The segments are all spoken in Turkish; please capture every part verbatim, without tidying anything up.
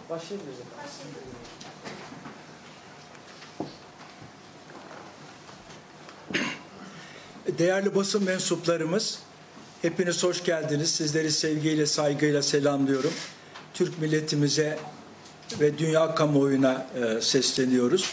Başlayabiliriz. Değerli basın mensuplarımız, hepiniz hoş geldiniz. Sizleri sevgiyle, saygıyla selamlıyorum. Türk milletimize ve dünya kamuoyuna e, sesleniyoruz.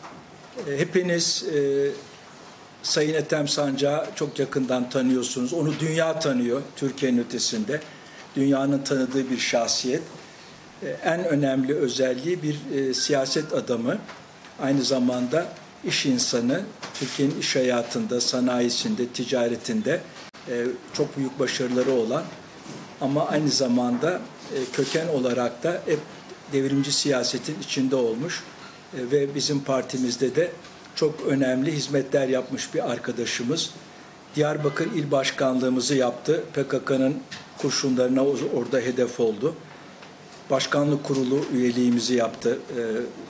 E, hepiniz e, Sayın Ethem Sancak'ı çok yakından tanıyorsunuz. Onu dünya tanıyor, Türkiye'nin ötesinde. Dünyanın tanıdığı bir şahsiyet. E, en önemli özelliği bir e, siyaset adamı. Aynı zamanda iş insanı, Türkiye'nin iş hayatında, sanayisinde, ticaretinde e, çok büyük başarıları olan ama aynı zamanda e, köken olarak da hep devrimci siyasetin içinde olmuş e, ve bizim partimizde de çok önemli hizmetler yapmış bir arkadaşımız. Diyarbakır İl Başkanlığımızı yaptı. P K K'nın kurşunlarına orada hedef oldu. Başkanlık Kurulu üyeliğimizi yaptı. E,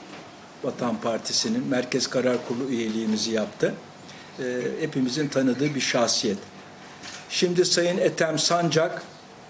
Vatan Partisi'nin Merkez Karar Kurulu üyeliğimizi yaptı. E, hepimizin tanıdığı bir şahsiyet. Şimdi Sayın Ethem Sancak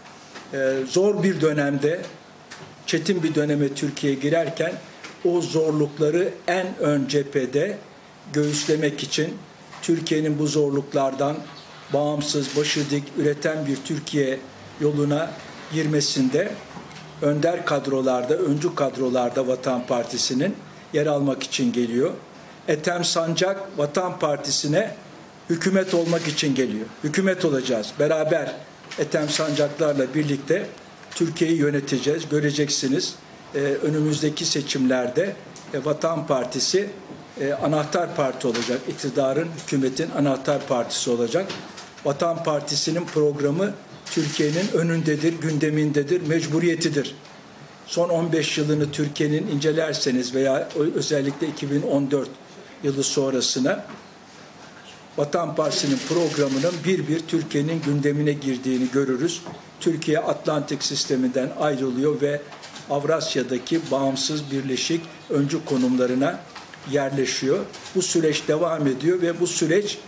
e, zor bir dönemde, çetin bir döneme Türkiye girerken o zorlukları en ön cephede göğüslemek için Türkiye'nin bu zorluklardan bağımsız, başı dik, üreten bir Türkiye yoluna girmesinde önder kadrolarda, öncü kadrolarda Vatan Partisi'nin yer almak için geliyor. Ethem Sancak Vatan Partisi'ne hükümet olmak için geliyor. Hükümet olacağız. Beraber Ethem Sancaklarla birlikte Türkiye'yi yöneteceğiz. Göreceksiniz. Ee, önümüzdeki seçimlerde e, Vatan Partisi e, anahtar parti olacak. İktidarın, hükümetin anahtar partisi olacak. Vatan Partisi'nin programı Türkiye'nin önündedir, gündemindedir, mecburiyetidir. Son on beş yılını Türkiye'nin incelerseniz veya özellikle iki bin on dört yılı sonrasına Vatan Partisi'nin programının bir bir Türkiye'nin gündemine girdiğini görürüz. Türkiye Atlantik sisteminden ayrılıyor ve Avrasya'daki bağımsız, birleşik öncü konumlarına yerleşiyor. Bu süreç devam ediyor ve bu süreç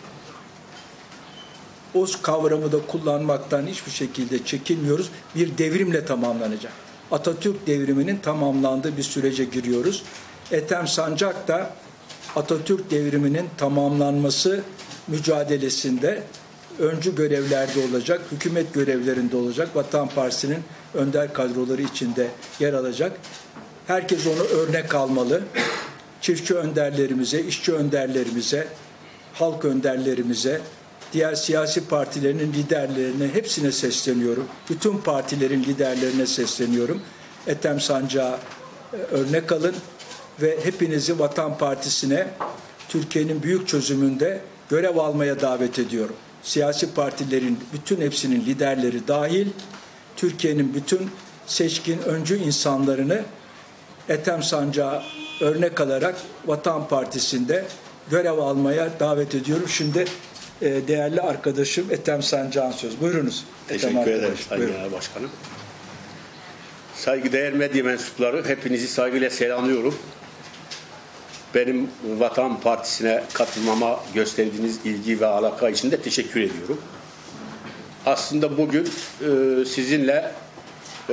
o kavramı da kullanmaktan hiçbir şekilde çekinmiyoruz. Bir devrimle tamamlanacak. Atatürk devriminin tamamlandığı bir sürece giriyoruz. Ethem Sancak da Atatürk devriminin tamamlanması mücadelesinde öncü görevlerde olacak, hükümet görevlerinde olacak, Vatan Partisi'nin önder kadroları içinde yer alacak. Herkes onu örnek almalı. Çiftçi önderlerimize, işçi önderlerimize, halk önderlerimize, diğer siyasi partilerin liderlerine hepsine sesleniyorum. Bütün partilerin liderlerine sesleniyorum. Ethem Sancak'a örnek alın ve hepinizi Vatan Partisi'ne Türkiye'nin büyük çözümünde görev almaya davet ediyorum. Siyasi partilerin bütün hepsinin liderleri dahil Türkiye'nin bütün seçkin öncü insanlarını Ethem Sancak'a örnek alarak Vatan Partisi'nde görev almaya davet ediyorum. Şimdi e, değerli arkadaşım Ethem Sancak'ın söz. Buyurunuz. Teşekkür ederim Sayın Genel Başkanım. Saygıdeğer medya mensupları, hepinizi saygıyla selamlıyorum. Benim Vatan Partisi'ne katılmama gösterdiğiniz ilgi ve alaka için de teşekkür ediyorum. Aslında bugün e, sizinle e,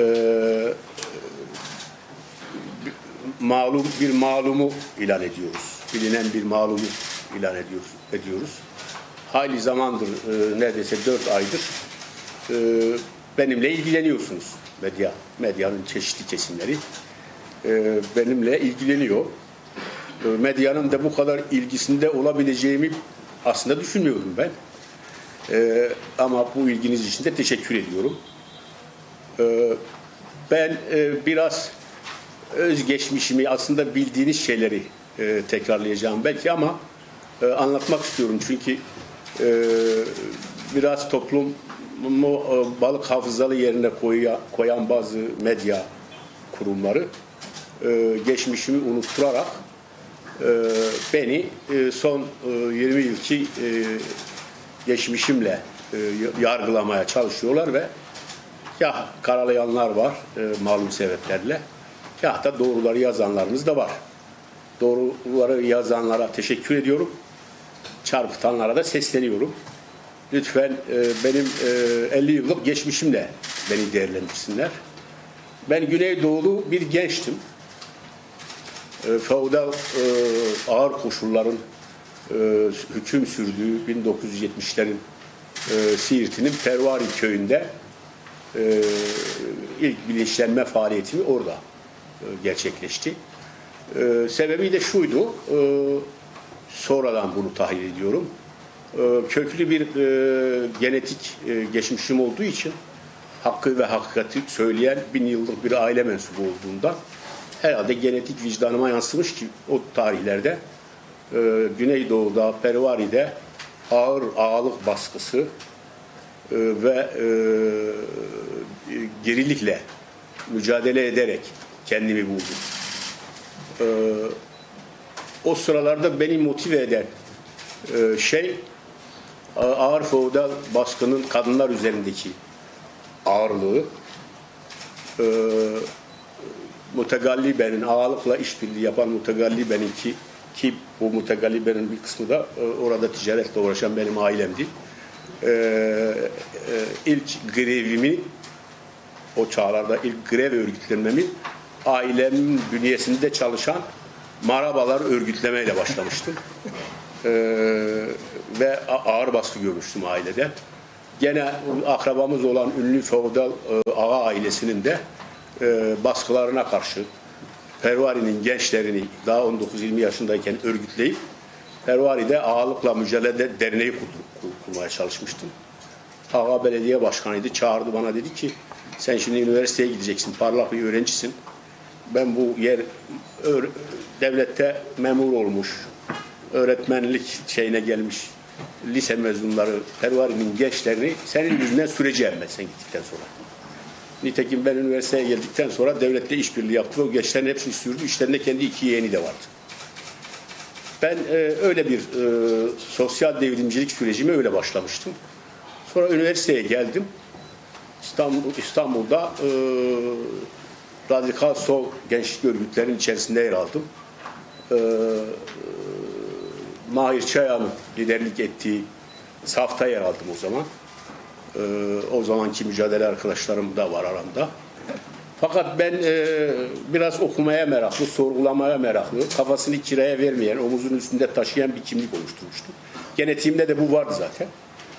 malum bir malumu ilan ediyoruz. Bilinen bir malumu ilan ediyoruz. ediyoruz. Hayli zamandır, e, neredeyse dört aydır e, benimle ilgileniyorsunuz. Medya, medyanın çeşitli kesimleri e, benimle ilgileniyor. E, medyanın da bu kadar ilgisinde olabileceğimi aslında düşünmüyordum ben. E, ama bu ilginiz için de teşekkür ediyorum. E, ben e, biraz özgeçmişimi, aslında bildiğiniz şeyleri e, tekrarlayacağım belki ama e, anlatmak istiyorum. Çünkü e, biraz toplumu e, balık hafızalı yerine koya, koyan bazı medya kurumları e, geçmişimi unutturarak e, beni e, son e, yirmi yılki e, geçmişimle e, yargılamaya çalışıyorlar ve ya karalayanlar var e, malum sebeplerle, ya da doğruları yazanlarımız da var. Doğruları yazanlara teşekkür ediyorum. Çarpıtanlara da sesleniyorum. Lütfen e, benim e, elli yıllık geçmişimle beni değerlendirsinler. Ben Güneydoğulu bir gençtim. E, feodal e, ağır koşulların e, hüküm sürdüğü bin dokuz yüz yetmişlerin e, Siirt'inin Pervari köyünde e, ilk bilinçlenme faaliyetimi orada e, gerçekleşti. E, sebebi de şuydu, e, sonradan bunu tahlil ediyorum. E, köklü bir e, genetik e, geçmişim olduğu için hakkı ve hakikati söyleyen bin yıllık bir aile mensubu olduğunda herhalde genetik vicdanıma yansımış ki o tarihlerde e, Güneydoğu'da, Pervari'de ağır ağalık baskısı e, ve e, gerilikle mücadele ederek kendimi buldum. E, o sıralarda beni motive eden e, şey ağır feodal baskının kadınlar üzerindeki ağırlığı, e, Mutegallibe'nin, ağalıkla işbirliği yapan Mutegallibe'nin ki, ki bu Mutegallibe'nin bir kısmı da e, orada ticaretle uğraşan benim ailemdi. E, e, ilk grevimi, o çağlarda ilk grev örgütlenmemi ailemin bünyesinde çalışan marabalar örgütlemeyle başlamıştım. E, ve ağır baskı görmüştüm ailede. Gene akrabamız olan ünlü feodal e, ağa ailesinin de e, baskılarına karşı Pervari'nin gençlerini daha on dokuz yirmi yaşındayken örgütleyip Pervari'de ağalıkla mücadele derneği kurdu, kur, kurmaya çalışmıştım. Ağa belediye başkanıydı, çağırdı bana, dedi ki sen şimdi üniversiteye gideceksin, parlak bir öğrencisin. Ben bu yer ör, devlette memur olmuş, öğretmenlik şeyine gelmiş lise mezunları, Pervari'nin gençlerini senin yüzünden süreceğim ben sen gittikten sonra. Nitekim ben üniversiteye geldikten sonra devletle işbirliği yaptı ve o gençlerin hepsini sürdü. İşlerinde kendi iki yeğeni de vardı. Ben e, öyle bir e, sosyal devrimcilik sürecime öyle başlamıştım. Sonra üniversiteye geldim. İstanbul, İstanbul'da e, radikal sol gençlik örgütlerinin içerisinde yer aldım. E, Mahir Çayan'ın liderlik ettiği safta yer aldım o zaman. Ee, o zamanki mücadele arkadaşlarım da var aramda. Fakat ben e, biraz okumaya meraklı, sorgulamaya meraklı, kafasını kiraya vermeyen, omuzun üstünde taşıyan bir kimlik oluşturmuştum. Genetiğimde de bu vardı zaten.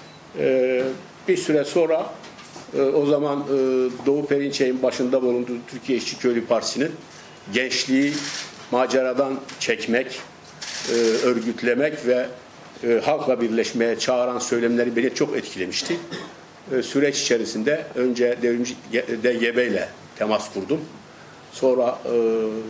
Ee, bir süre sonra e, o zaman e, Doğu Perinçek'in başında bulunduğu Türkiye İşçi Köylü Partisi'nin gençliği maceradan çekmek, e, örgütlemek ve e, halkla birleşmeye çağıran söylemleri beni çok etkilemişti. E, süreç içerisinde önce devrimci D G B ile temas kurdum. Sonra e,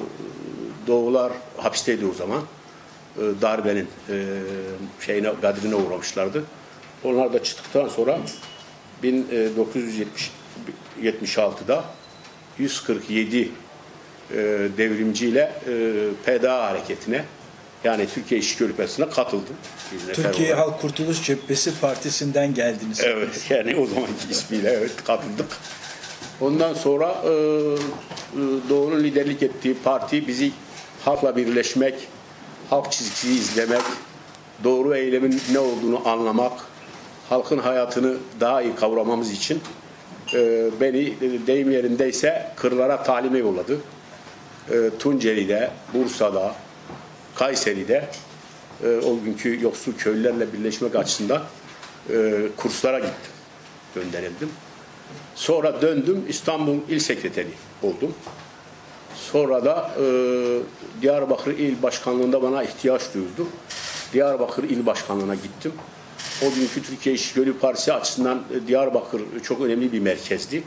Doğular hapisteydi o zaman. E, darbenin e, şeyine, gadrine uğramışlardı. Onlar da çıktıktan sonra bin dokuz yüz yetmiş altıda yüz kırk yedi e, devrimciyle e, P D A hareketine, yani Türkiye İşçi Köylü Partisi'ne katıldım. Türkiye Halk Kurtuluş Cephesi Partisi'nden geldiniz. Evet, yani o zamanki ismiyle evet katıldık. Ondan sonra e, Doğu'nun liderlik ettiği parti bizi halkla birleşmek, halk çizgisi izlemek, doğru eylemin ne olduğunu anlamak, halkın hayatını daha iyi kavramamız için e, beni deyim yerindeyse kırlara talime yolladı. E, Tunceli'de, Bursa'da, Kayseri'de e, o günkü yoksul köylülerle birleşmek açısından e, kurslara gittim, gönderildim. Sonra döndüm, İstanbul İl Sekreteri oldum. Sonra da e, Diyarbakır İl Başkanlığı'nda bana ihtiyaç duyuldu. Diyarbakır İl Başkanlığı'na gittim. O günkü Türkiye İşçi Köylü Partisi açısından e, Diyarbakır çok önemli bir merkezdi. E,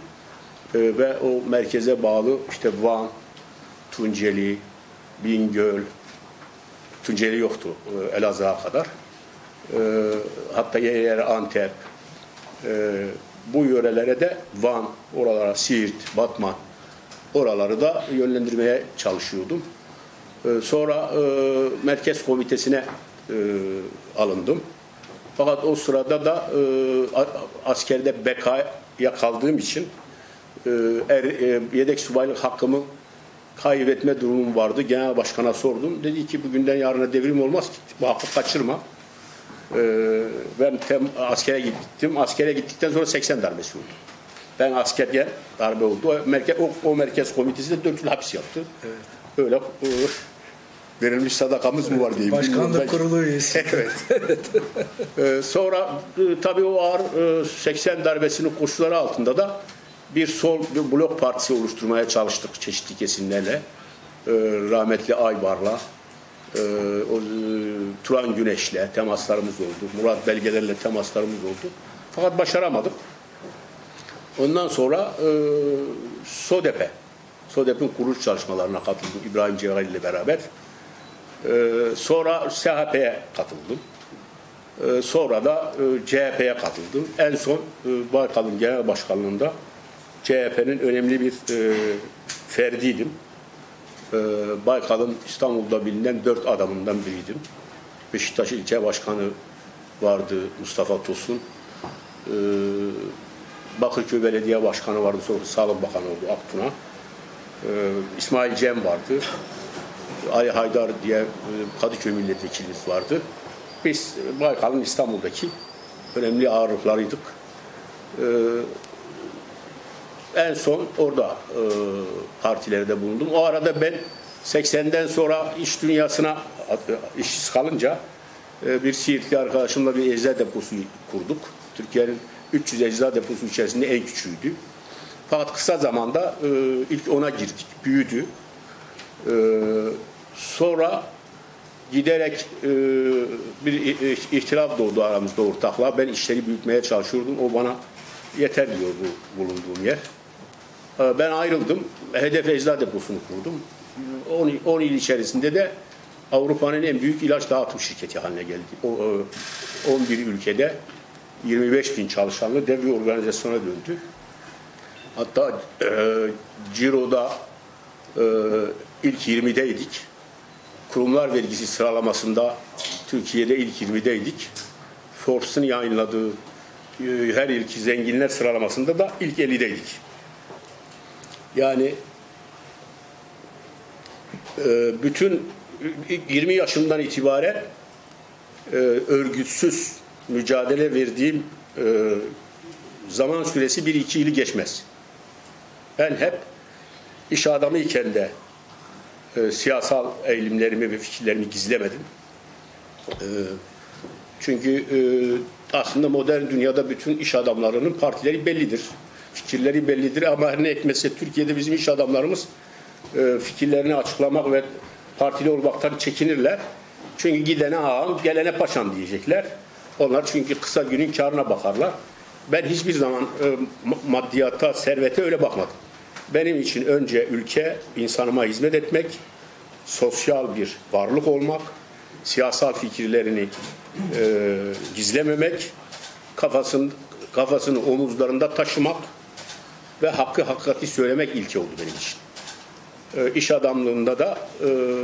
ve o merkeze bağlı işte Van, Tunceli, Bingöl, Tunceli yoktu e, Elazığ'a kadar. E, hatta yer yer Antep, e, bu yörelere de Van, oralara Siirt, Batman, oraları da yönlendirmeye çalışıyordum. E, sonra e, Merkez Komitesi'ne e, alındım. Fakat o sırada da e, askerde bekaya kaldığım için e, er, e, yedek subaylık hakkımı kaybetme durumum vardı. Genel Başkan'a sordum. Dedi ki bugünden yarına devrim olmaz ki. Bu hakkı kaçırma. Ee, ben tem, askere gittim. Askere gittikten sonra seksen darbesi oldu. Ben askerken darbe oldu. O merkez, o, o merkez komitesi de dört yıl hapis yaptı. Evet. Öyle e, verilmiş sadakamız evet, mı var diye. Başkanlık kurulu üyesi. Evet. ee, sonra e, tabii o ağır e, seksen darbesinin koşulları altında da bir sol bir blok partisi oluşturmaya çalıştık çeşitli kesimlerle. Ee, rahmetli Aybar'la, e, o, e, Turan Güneş'le temaslarımız oldu. Murat Belgeler'le temaslarımız oldu. Fakat başaramadık. Ondan sonra e, SODEP'e, SODEP'in kuruluş çalışmalarına katıldım İbrahim Cevahir ile beraber. Ee, sonra S H P'ye katıldım. Ee, sonra da e, C H P'ye katıldım. En son e, Baykal'ın genel başkanlığında C H P'nin önemli bir e, ferdiydim. E, Baykal'ın İstanbul'da bilinen dört adamından biriydim. Beşiktaş ilçe başkanı vardı Mustafa Tosun. E, Bakırköy Belediye Başkanı vardı. Sonra Sağlık Bakanı oldu Aktuna. E, İsmail Cem vardı. Ali Haydar diye Kadıköy milletvekilimiz vardı. Biz Baykal'ın İstanbul'daki önemli ağırlıklarıydık. Ee, en son orada e, partilerde bulundum. O arada ben seksenden sonra iş dünyasına işsiz kalınca e, bir Siirtli arkadaşımla bir eczacı deposu kurduk. Türkiye'nin üç yüz eczacı deposu içerisinde en küçüğüydü. Fakat kısa zamanda e, ilk ona girdik. Büyüdü. Ee, sonra giderek e, bir ihtilaf doğdu aramızda ortaklığa. Ben işleri büyütmeye çalışıyordum. O bana yeter diyordu bulunduğum yer. Ee, ben ayrıldım. Hedef Eczacı Deposu'nu kurdum. on yıl içerisinde de Avrupa'nın en büyük ilaç dağıtım şirketi haline geldi. O, on bir ülkede yirmi beş bin çalışanlı dev bir organizasyona döndü. Hatta e, Ciro'da e, ilk yirmideydik. Kurumlar vergisi sıralamasında Türkiye'de ilk yirmideydik. Forbes'un yayınladığı e, her ilki zenginler sıralamasında da ilk ellideydik. Yani e, bütün yirmi yaşımdan itibaren e, örgütsüz mücadele verdiğim e, zaman süresi bir iki yılı geçmez. Ben hep iş adamı iken de e, siyasal eğilimlerimi ve fikirlerimi gizlemedim. E, çünkü e, aslında modern dünyada bütün iş adamlarının partileri bellidir. Fikirleri bellidir ama her ne ekmezse Türkiye'de bizim iş adamlarımız e, fikirlerini açıklamak ve partili olmaktan çekinirler. Çünkü gidene ağam, gelene paşam diyecekler. Onlar çünkü kısa günün karına bakarlar. Ben hiçbir zaman e, maddiyata, servete öyle bakmadım. Benim için önce ülke, insanıma hizmet etmek, sosyal bir varlık olmak, siyasal fikirlerini e, gizlememek, kafasını, kafasını omuzlarında taşımak ve hakkı hakikati söylemek ilke oldu benim için. E, iş adamlığında da e,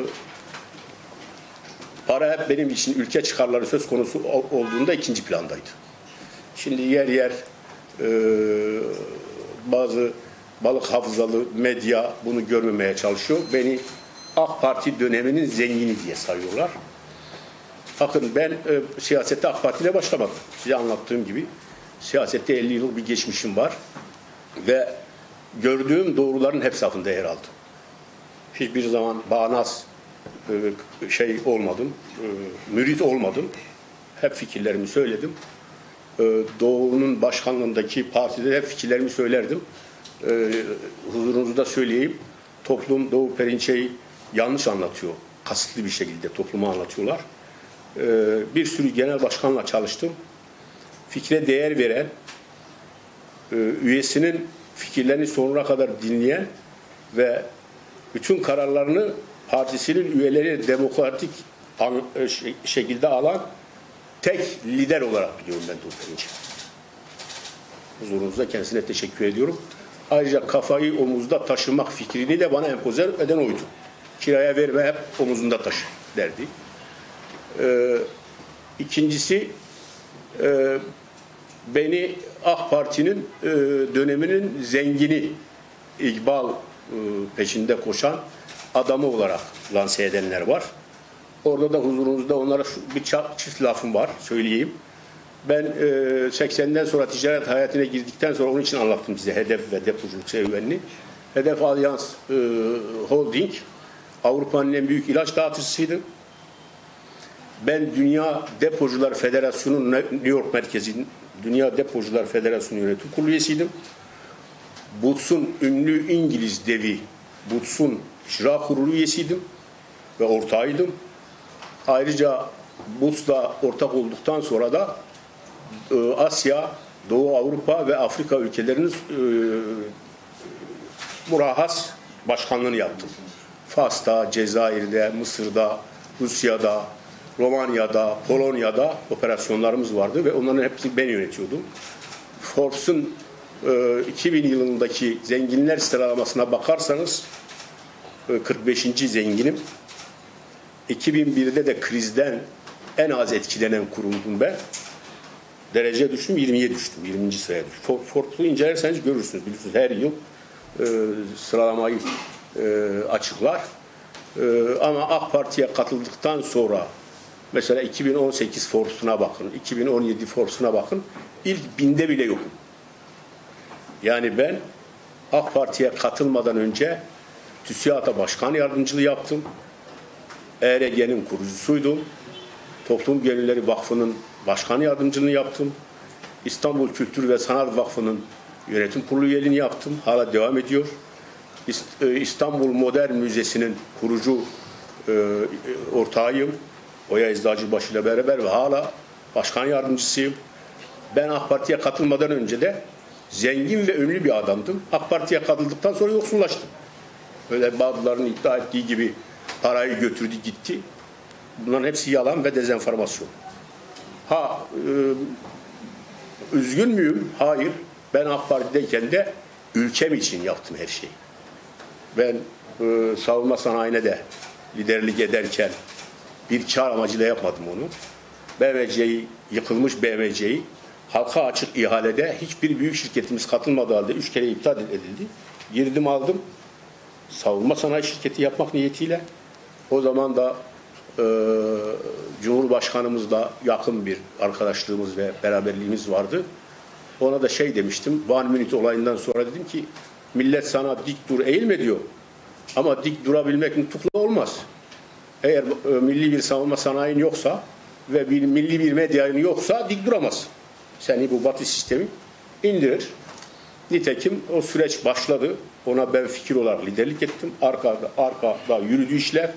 para hep benim için ülke çıkarları söz konusu olduğunda ikinci plandaydı. Şimdi yer yer e, bazı balık hafızalı medya bunu görmemeye çalışıyor. Beni AK Parti döneminin zengini diye sayıyorlar. Bakın ben e, siyasette AK Parti ile başlamadım. Size anlattığım gibi siyasette elli yıllık bir geçmişim var ve gördüğüm doğruların hepsi safında yer aldım. Hiçbir zaman bağnaz e, şey olmadım, e, mürit olmadım. Hep fikirlerimi söyledim. E, Doğu'nun başkanlığındaki partide hep fikirlerimi söylerdim. E, huzurunuzda söyleyeyim. Toplum Doğu Perinçek'i yanlış anlatıyor. Kasıtlı bir şekilde topluma anlatıyorlar. E, bir sürü genel başkanla çalıştım. Fikre değer veren, e, üyesinin fikirlerini sonuna kadar dinleyen ve bütün kararlarını partisinin üyeleri demokratik an, e, şekilde alan tek lider olarak biliyorum ben Doğu Perinçek. Huzurunuzda kendisine teşekkür ediyorum. Ayrıca kafayı omuzda taşımak fikrini de bana empoze eden oydu. Kiraya verme, hep omuzunda taşı derdi. Ee, ikincisi e, beni AK Parti'nin e, döneminin zengini, İkbal e, peşinde koşan adamı olarak lanse edenler var. Orada da huzurunuzda onlara bir çift lafım var, söyleyeyim. Ben e, seksenden sonra ticaret hayatına girdikten sonra onun için anlattım size hedef ve depoculuk serüvenini. Hedef Alyans e, Holding Avrupa'nın en büyük ilaç dağıtıcısıydı. Ben Dünya Depocular Federasyonu New York merkezinin Dünya Depocular Federasyonu yönetim kurulu üyesiydim. Boots'un ünlü İngiliz devi Boots'un icra kurulu üyesiydim ve ortağıydım. Ayrıca Boots'la ortak olduktan sonra da e, Asya, Doğu Avrupa ve Afrika ülkelerinin e, murahhas başkanlığını yaptım. Fas'ta, Cezayir'de, Mısır'da, Rusya'da, Romanya'da, Polonya'da operasyonlarımız vardı ve onların hepsini ben yönetiyordum. Forbes'un e, iki bin yılındaki zenginler sıralamasına bakarsanız e, kırk beşinci zenginim. iki bin birde de krizden en az etkilenen kurumdum ben. Derece düştüm, yirmiye düştüm. yirminci sıraya düştüm. Forbes'u incelerseniz görürsünüz. Biliyorsunuz her yıl e, sıralamayı e, açıklar. E, ama AK Parti'ye katıldıktan sonra mesela iki bin on sekiz Forbes'una bakın, iki bin on yedi Forbes'una bakın. İlk binde bile yokum. Yani ben AK Parti'ye katılmadan önce TÜSİAD'a başkan yardımcılığı yaptım. E R G'nin kurucusuydum. Toplum Gelirleri Vakfı'nın başkan yardımcılığını yaptım. İstanbul Kültür ve Sanat Vakfı'nın yönetim kurulu üyeliğini yaptım. Hala devam ediyor. İstanbul Modern Müzesi'nin kurucu e, ortağıyım. Oya Eczacıbaşı ile beraber ve hala başkan yardımcısıyım. Ben AK Parti'ye katılmadan önce de zengin ve ünlü bir adamdım. AK Parti'ye katıldıktan sonra yoksullaştım. Böyle bazılarının iddia ettiği gibi parayı götürdü gitti. Bunların hepsi yalan ve dezenformasyon. Ha, e, üzgün müyüm? Hayır. Ben AK Parti'deyken de ülkem için yaptım her şeyi. Ben e, savunma sanayine de liderlik ederken bir kar amacıyla yapmadım onu. B M C'yi, yıkılmış B M C'yi halka açık ihalede hiçbir büyük şirketimiz katılmadığı halde üç kere iptal edildi. Girdim aldım. Savunma sanayi şirketi yapmak niyetiyle. O zaman da e, Cumhurbaşkanımızla yakın bir arkadaşlığımız ve beraberliğimiz vardı. Ona da şey demiştim. One Minute olayından sonra dedim ki millet sana dik dur eğilme diyor. Ama dik durabilmek nutukla olmaz. Eğer e, milli bir savunma sanayin yoksa ve bir milli bir medyanın yoksa dik duramaz. Seni bu batı sistemi indirir. Nitekim o süreç başladı. Ona ben fikir olarak liderlik ettim. Arkada, arkada yürüdü işler.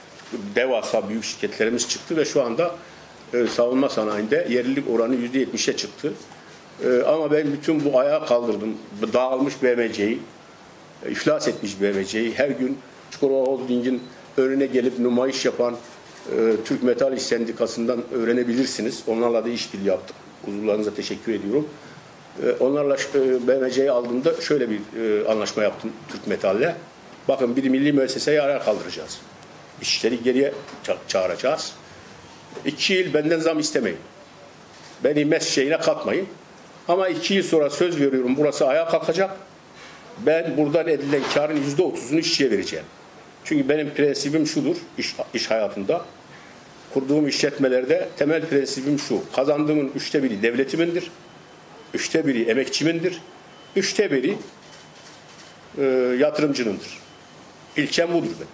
Devasa büyük şirketlerimiz çıktı ve şu anda e, savunma sanayinde yerlilik oranı yüzde yetmişe çıktı. E, ama ben bütün bu ayağa kaldırdım. Dağılmış B M C'yi, e, iflas etmiş B M C'yi, her gün Çukurova Holding'in önüne gelip numayiş yapan e, Türk Metal İş Sendikası'ndan öğrenebilirsiniz. Onlarla da işbirliği yaptık. Huzurlarınıza teşekkür ediyorum. E, onlarla e, B M C'yi aldığımda şöyle bir e, anlaşma yaptım Türk Metal'le. Bakın bir milli müesseseyi ayağa kaldıracağız. İşleri geriye ça çağıracağız. İki yıl benden zam istemeyin. Beni mes şeyine katmayın. Ama iki yıl sonra söz veriyorum burası ayağa kalkacak. Ben buradan edilen karın yüzde otuzunu işçiye vereceğim. Çünkü benim prensibim şudur iş, iş hayatında. Kurduğum işletmelerde temel prensibim şu. Kazandığımın üçte biri devletimindir. Üçte biri emekçimindir. Üçte biri e, yatırımcınındır. İlkem budur benim.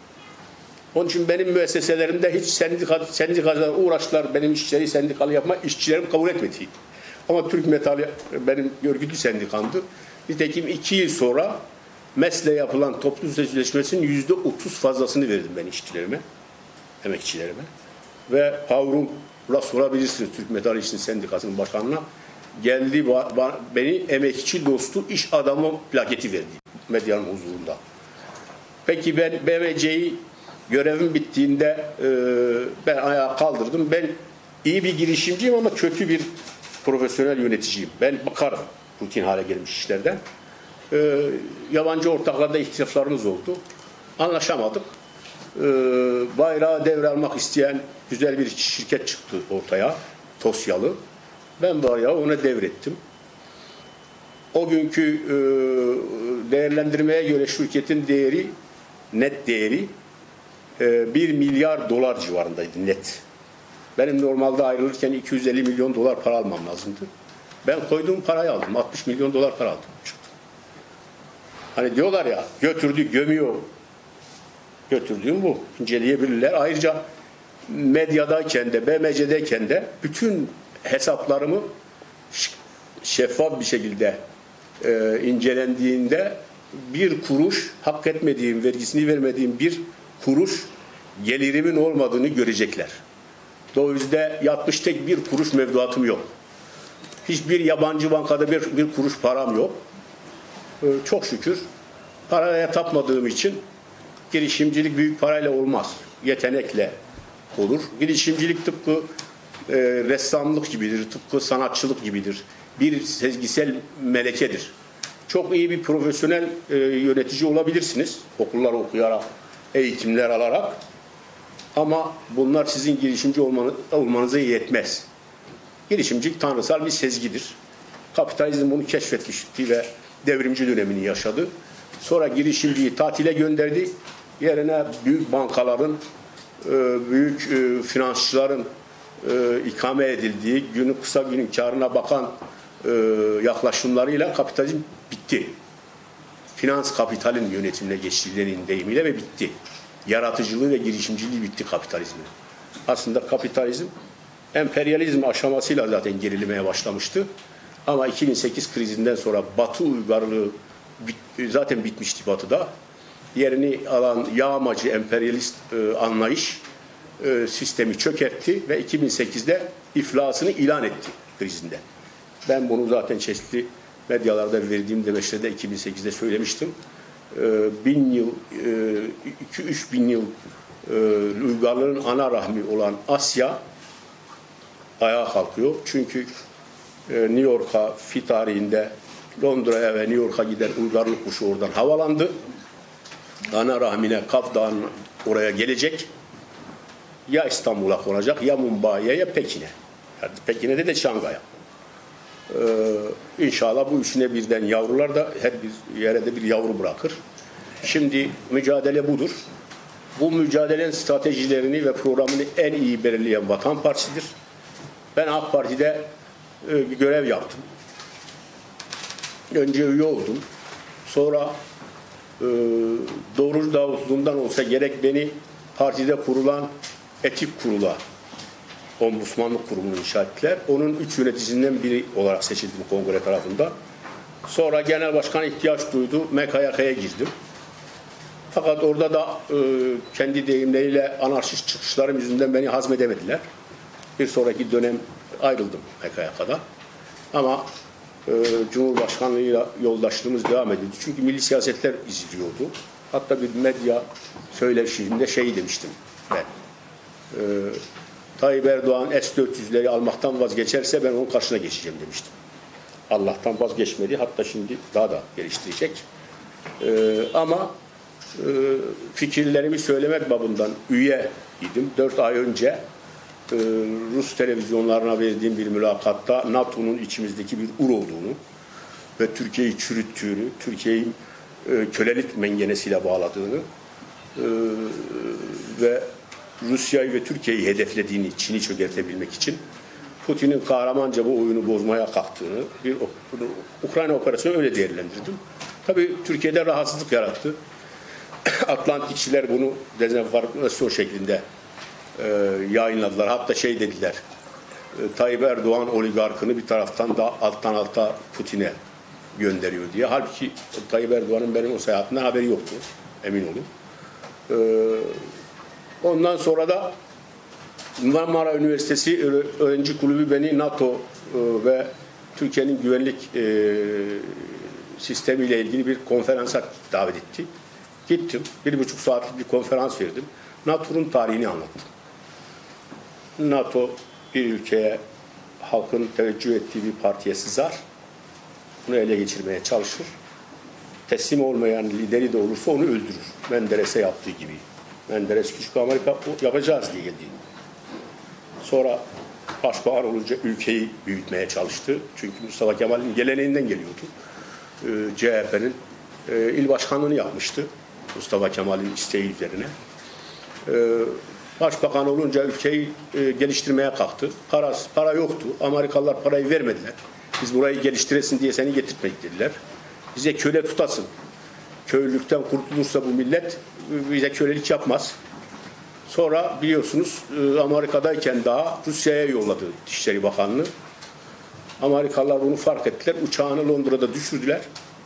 Onun için benim müesseselerimde hiç sendika, sendikalar uğraştılar benim işçileri sendikalı yapma, işçilerim kabul etmedi. Ama Türk Metal benim örgütlü sendikamdı. Nitekim iki yıl sonra M E S'le yapılan toplu sözleşmesinin yüzde otuz fazlasını verdim ben işçilerime, emekçilerime. Ve Pavrum'la sorabilirsiniz Türk Metal İşçi Sendikası'nın başkanına. Geldi beni emekçi dostu iş adamı plaketi verdi medyanın huzurunda. Peki ben B M C'yi görevim bittiğinde e, ben ayağa kaldırdım. Ben iyi bir girişimciyim ama kötü bir profesyonel yöneticiyim. Ben bakarım rutin hale gelmiş işlerden. E, yabancı ortaklarda ihtilaflarımız oldu. Anlaşamadık. E, bayrağı devralmak isteyen güzel bir şirket çıktı ortaya. Tosyalı. Ben bayrağı ona devrettim. O günkü e, değerlendirmeye göre şirketin değeri, net değeri bir milyar dolar civarındaydı net. Benim normalde ayrılırken iki yüz elli milyon dolar para almam lazımdı. Ben koyduğum parayı aldım. altmış milyon dolar para aldım. Çıktı. Hani diyorlar ya, götürdü gömüyor. Götürdüğüm bu. İnceleyebilirler. Ayrıca medyadayken de, B M C'deyken de bütün hesaplarımı şeffaf bir şekilde e, incelendiğinde bir kuruş hak etmediğim, vergisini vermediğim bir kuruş gelirimin olmadığını görecekler. Dövizde yatmış tek bir kuruş mevduatım yok. Hiçbir yabancı bankada bir, bir kuruş param yok. Ee, çok şükür paraya tapmadığım için girişimcilik büyük parayla olmaz. Yetenekle olur. Girişimcilik tıpkı e, ressamlık gibidir, tıpkı sanatçılık gibidir. Bir sezgisel melekedir. Çok iyi bir profesyonel e, yönetici olabilirsiniz. Okullar okuyarak, eğitimler alarak. Ama bunlar sizin girişimci olmanız, olmanıza yetmez. Girişimcilik tanrısal bir sezgidir. Kapitalizm bunu keşfetmişti ve devrimci dönemini yaşadı. Sonra girişimciyi tatile gönderdi. Yerine büyük bankaların, büyük finansçıların ikame edildiği, günün kısa günün karına bakan yaklaşımlarıyla kapitalizm bitti. Finans kapitalin yönetimine geçtiğinin deyimiyle ve bitti. Yaratıcılığı ve girişimciliği bitti kapitalizmin. Aslında kapitalizm emperyalizm aşamasıyla zaten gerilemeye başlamıştı. Ama iki bin sekiz krizinden sonra Batı uygarlığı bit, zaten bitmişti Batı'da. Yerini alan yağmacı emperyalist e, anlayış e, sistemi çökertti ve iki bin sekizde iflasını ilan etti krizinde. Ben bunu zaten çeşitli medyalarda verdiğim demeçlerde iki bin sekizde söylemiştim. E, bin yıl, iki üç bin yıl e, uygarlığın ana rahmi olan Asya ayağa kalkıyor. Çünkü e, New York'a fi tarihinde Londra'ya ve New York'a giden uygarlık kuşu oradan havalandı. Ana rahmine Kaf Dağı'nın oraya gelecek. Ya İstanbul'a konacak, ya Mumbai'ye, ya Pekin'e. Yani Pekin'e de Şangay'a. Ee, İnşallah bu üçüne birden yavrular da her bir yere de bir yavru bırakır. Şimdi mücadele budur. Bu mücadelenin stratejilerini ve programını en iyi belirleyen Vatan Partisi'dir. Ben AK Parti'de e, bir görev yaptım. Önce üye oldum. Sonra e, doğru davulundan olsa gerek beni partide kurulan etik kurula, ombudsmanlık kurumunu inşa ettiler. Onun üç yöneticisinden biri olarak seçildim kongre tarafından. Sonra genel başkan ihtiyaç duydu. M K Y K'ya girdim. Fakat orada da e, kendi deyimleriyle anarşist çıkışlarım yüzünden beni hazmedemediler. Bir sonraki dönem ayrıldım M K Y K'da. Ama e, Cumhurbaşkanlığıyla yoldaşlığımız devam ediyordu. Çünkü milli siyasetler izliyordu. Hatta bir medya söyleşimde şey demiştim ben. E, Tayyip Erdoğan S dört yüzleri almaktan vazgeçerse ben onun karşısına geçeceğim demiştim. Allah'tan vazgeçmedi. Hatta şimdi daha da geliştirecek. E, ama e, fikirlerimi söylemek babından üye idim. Dört ay önce e, Rus televizyonlarına verdiğim bir mülakatta NATO'nun içimizdeki bir ur olduğunu ve Türkiye'yi çürüttüğünü, Türkiye'yi e, kölelik mengenesiyle bağladığını e, ve Rusya'yı ve Türkiye'yi hedeflediğini, Çin'i çökertebilmek için Putin'in kahramanca bu oyunu bozmaya kalktığını, bir Ukrayna operasyonu öyle değerlendirdim. Tabii Türkiye'de rahatsızlık yarattı. Atlantikçiler bunu dezenformasyon şeklinde e, yayınladılar. Hatta şey dediler, e, Tayyip Erdoğan oligarkını bir taraftan da alttan alta Putin'e gönderiyor diye. Halbuki Tayyip Erdoğan'ın benim o seyahatimden haberi yoktu, emin olun. E, ondan sonra da Marmara Üniversitesi Öğrenci Kulübü beni NATO e, ve Türkiye'nin güvenlik e, sistemiyle ilgili bir konferansa davet etti. Gittim. Bir buçuk saatlik bir konferans verdim. NATO'nun tarihini anlattım. NATO bir ülkeye halkın teveccüh ettiği bir partiye sızar. Bunu ele geçirmeye çalışır. Teslim olmayan lideri de olursa onu öldürür. Menderes'e yaptığı gibi. Menderes küçük Amerika yapacağız diye geldi. Sonra başbakan olunca ülkeyi büyütmeye çalıştı. Çünkü Mustafa Kemal'in geleneğinden geliyordu. Ee, C H P'nin e, il başkanlığını yapmıştı. Mustafa Kemal'in isteği üzerine. Ee, Başbakan olunca ülkeyi e, geliştirmeye kalktı. Para, para yoktu. Amerikalılar parayı vermediler. Biz burayı geliştiresin diye seni getirtmek dediler. Bize köle tutasın. Köylülükten kurtulursa bu millet bize kölelik yapmaz. Sonra biliyorsunuz Amerika'dayken daha Rusya'ya yolladı Dışişleri Bakanlığı. Amerikalılar bunu fark ettiler. Uçağını Londra'da düşürdüler.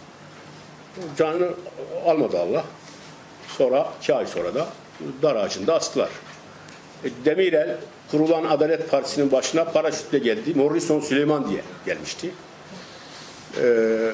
Uçağını almadı Allah. Sonra iki ay sonra da dar ağacında astılar. Demirel kurulan Adalet Partisi'nin başına paraşütle geldi. Morrison Süleyman diye gelmişti. Ee,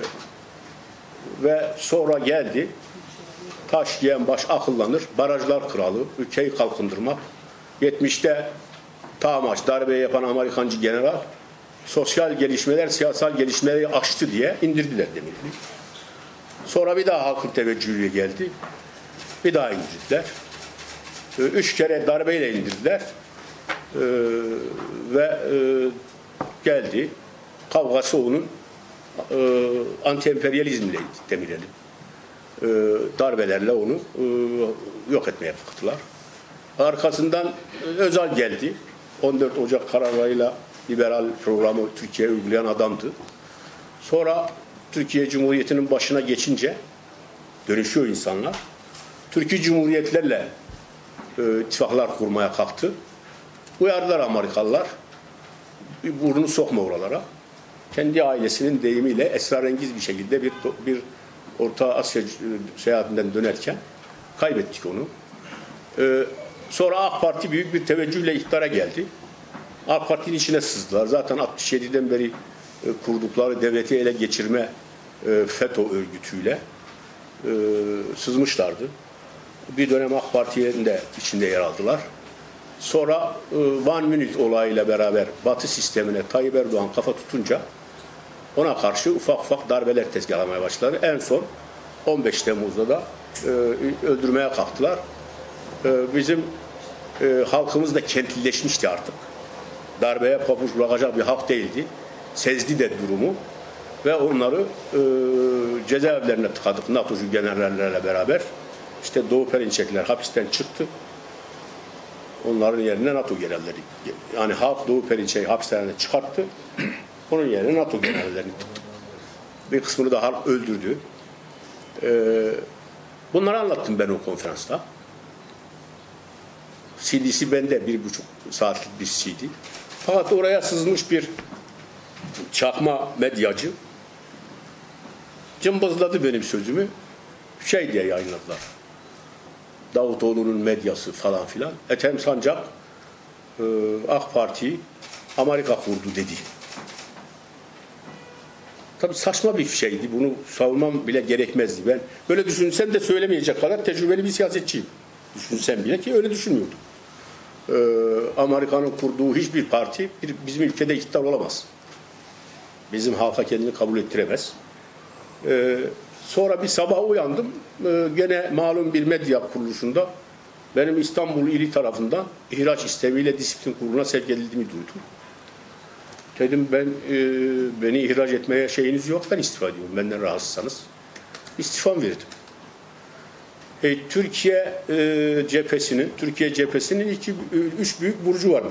ve sonra geldi. Taş yiyen baş akıllanır. Barajlar kralı, ülkeyi kalkındırmak. yetmişte Tamaş darbeyi yapan Amerikancı general sosyal gelişmeler, siyasal gelişmeleri aştı diye indirdiler Demirel'i. Sonra bir daha halkın teveccühüyle geldi. Bir daha indirdiler. Üç kere darbeyle indirdiler. Ee, ve e, geldi. Kavgası onun e, anti-emperyalizmle Demirel'in. E, darbelerle onu e, yok etmeye kalktılar. Arkasından Özal geldi. on dört Ocak kararlarıyla liberal programı Türkiye'ye uygulayan adamdı. Sonra Türkiye Cumhuriyeti'nin başına geçince dönüşüyor insanlar. Türkiye Cumhuriyetlerle e, ittifaklar kurmaya kalktı. Uyardılar Amerikalılar. Bir burnunu sokma oralara. Kendi ailesinin deyimiyle esrarengiz bir şekilde bir bir Orta Asya seyahatinden dönerken kaybettik onu. Ee, sonra AK Parti büyük bir teveccühle iktidara geldi. AK Parti'nin içine sızdılar. Zaten altmış yediden beri e, kurdukları devleti ele geçirme e, FETÖ örgütüyle e, sızmışlardı. Bir dönem AK Parti'nin de içinde yer aldılar. Sonra e, One Minute olayıyla beraber Batı sistemine Tayyip Erdoğan kafa tutunca ona karşı ufak ufak darbeler tezgahlamaya başladı. En son on beş Temmuz'da da e, öldürmeye kalktılar. E, bizim e, halkımız da kentlileşmişti artık. Darbeye pabuç bırakacak bir halk değildi. Sezdi de durumu ve onları e, cezaevlerine tıkadık NATO'cu generallerle beraber. İşte Doğu Perinçekler hapisten çıktı. Onların yerine NATO generalleri, yani halk Doğu Perinçek'i hapishaneden çıkarttı. Onun yerine NATO generallerini tuttu. Bir kısmını da halk öldürdü. Ee, bunları anlattım ben o konferansta. C D'si bende, bir buçuk saatlik bir C D. Fakat oraya sızmış bir çakma medyacı cımbızladı benim sözümü. Şey diye yayınladılar. Davutoğlu'nun medyası falan filan. Ethem Sancak e, AK Parti'yi Amerika kurdu dedi. Tabii saçma bir şeydi. Bunu savunmam bile gerekmezdi. Ben böyle düşünsem de söylemeyecek kadar tecrübeli bir siyasetçiyim. Düşünsem bile ki öyle düşünmüyordum. Ee, Amerika'nın kurduğu hiçbir parti bir, bizim ülkede iktidar olamaz. Bizim halka kendini kabul ettiremez. Ee, sonra bir sabah uyandım. Ee, gene malum bir medya kuruluşunda benim İstanbul ili tarafından ihraç istemiyle disiplin kuruluna sevk edildiğimi duydum. Dedim ben e, beni ihraç etmeye şeyiniz yok, ben istifa ediyorum. Benden rahatsızsanız. İstifam verdim. E, Türkiye e, cephesinin, Türkiye cephesinin iki, üç büyük burcu vardı.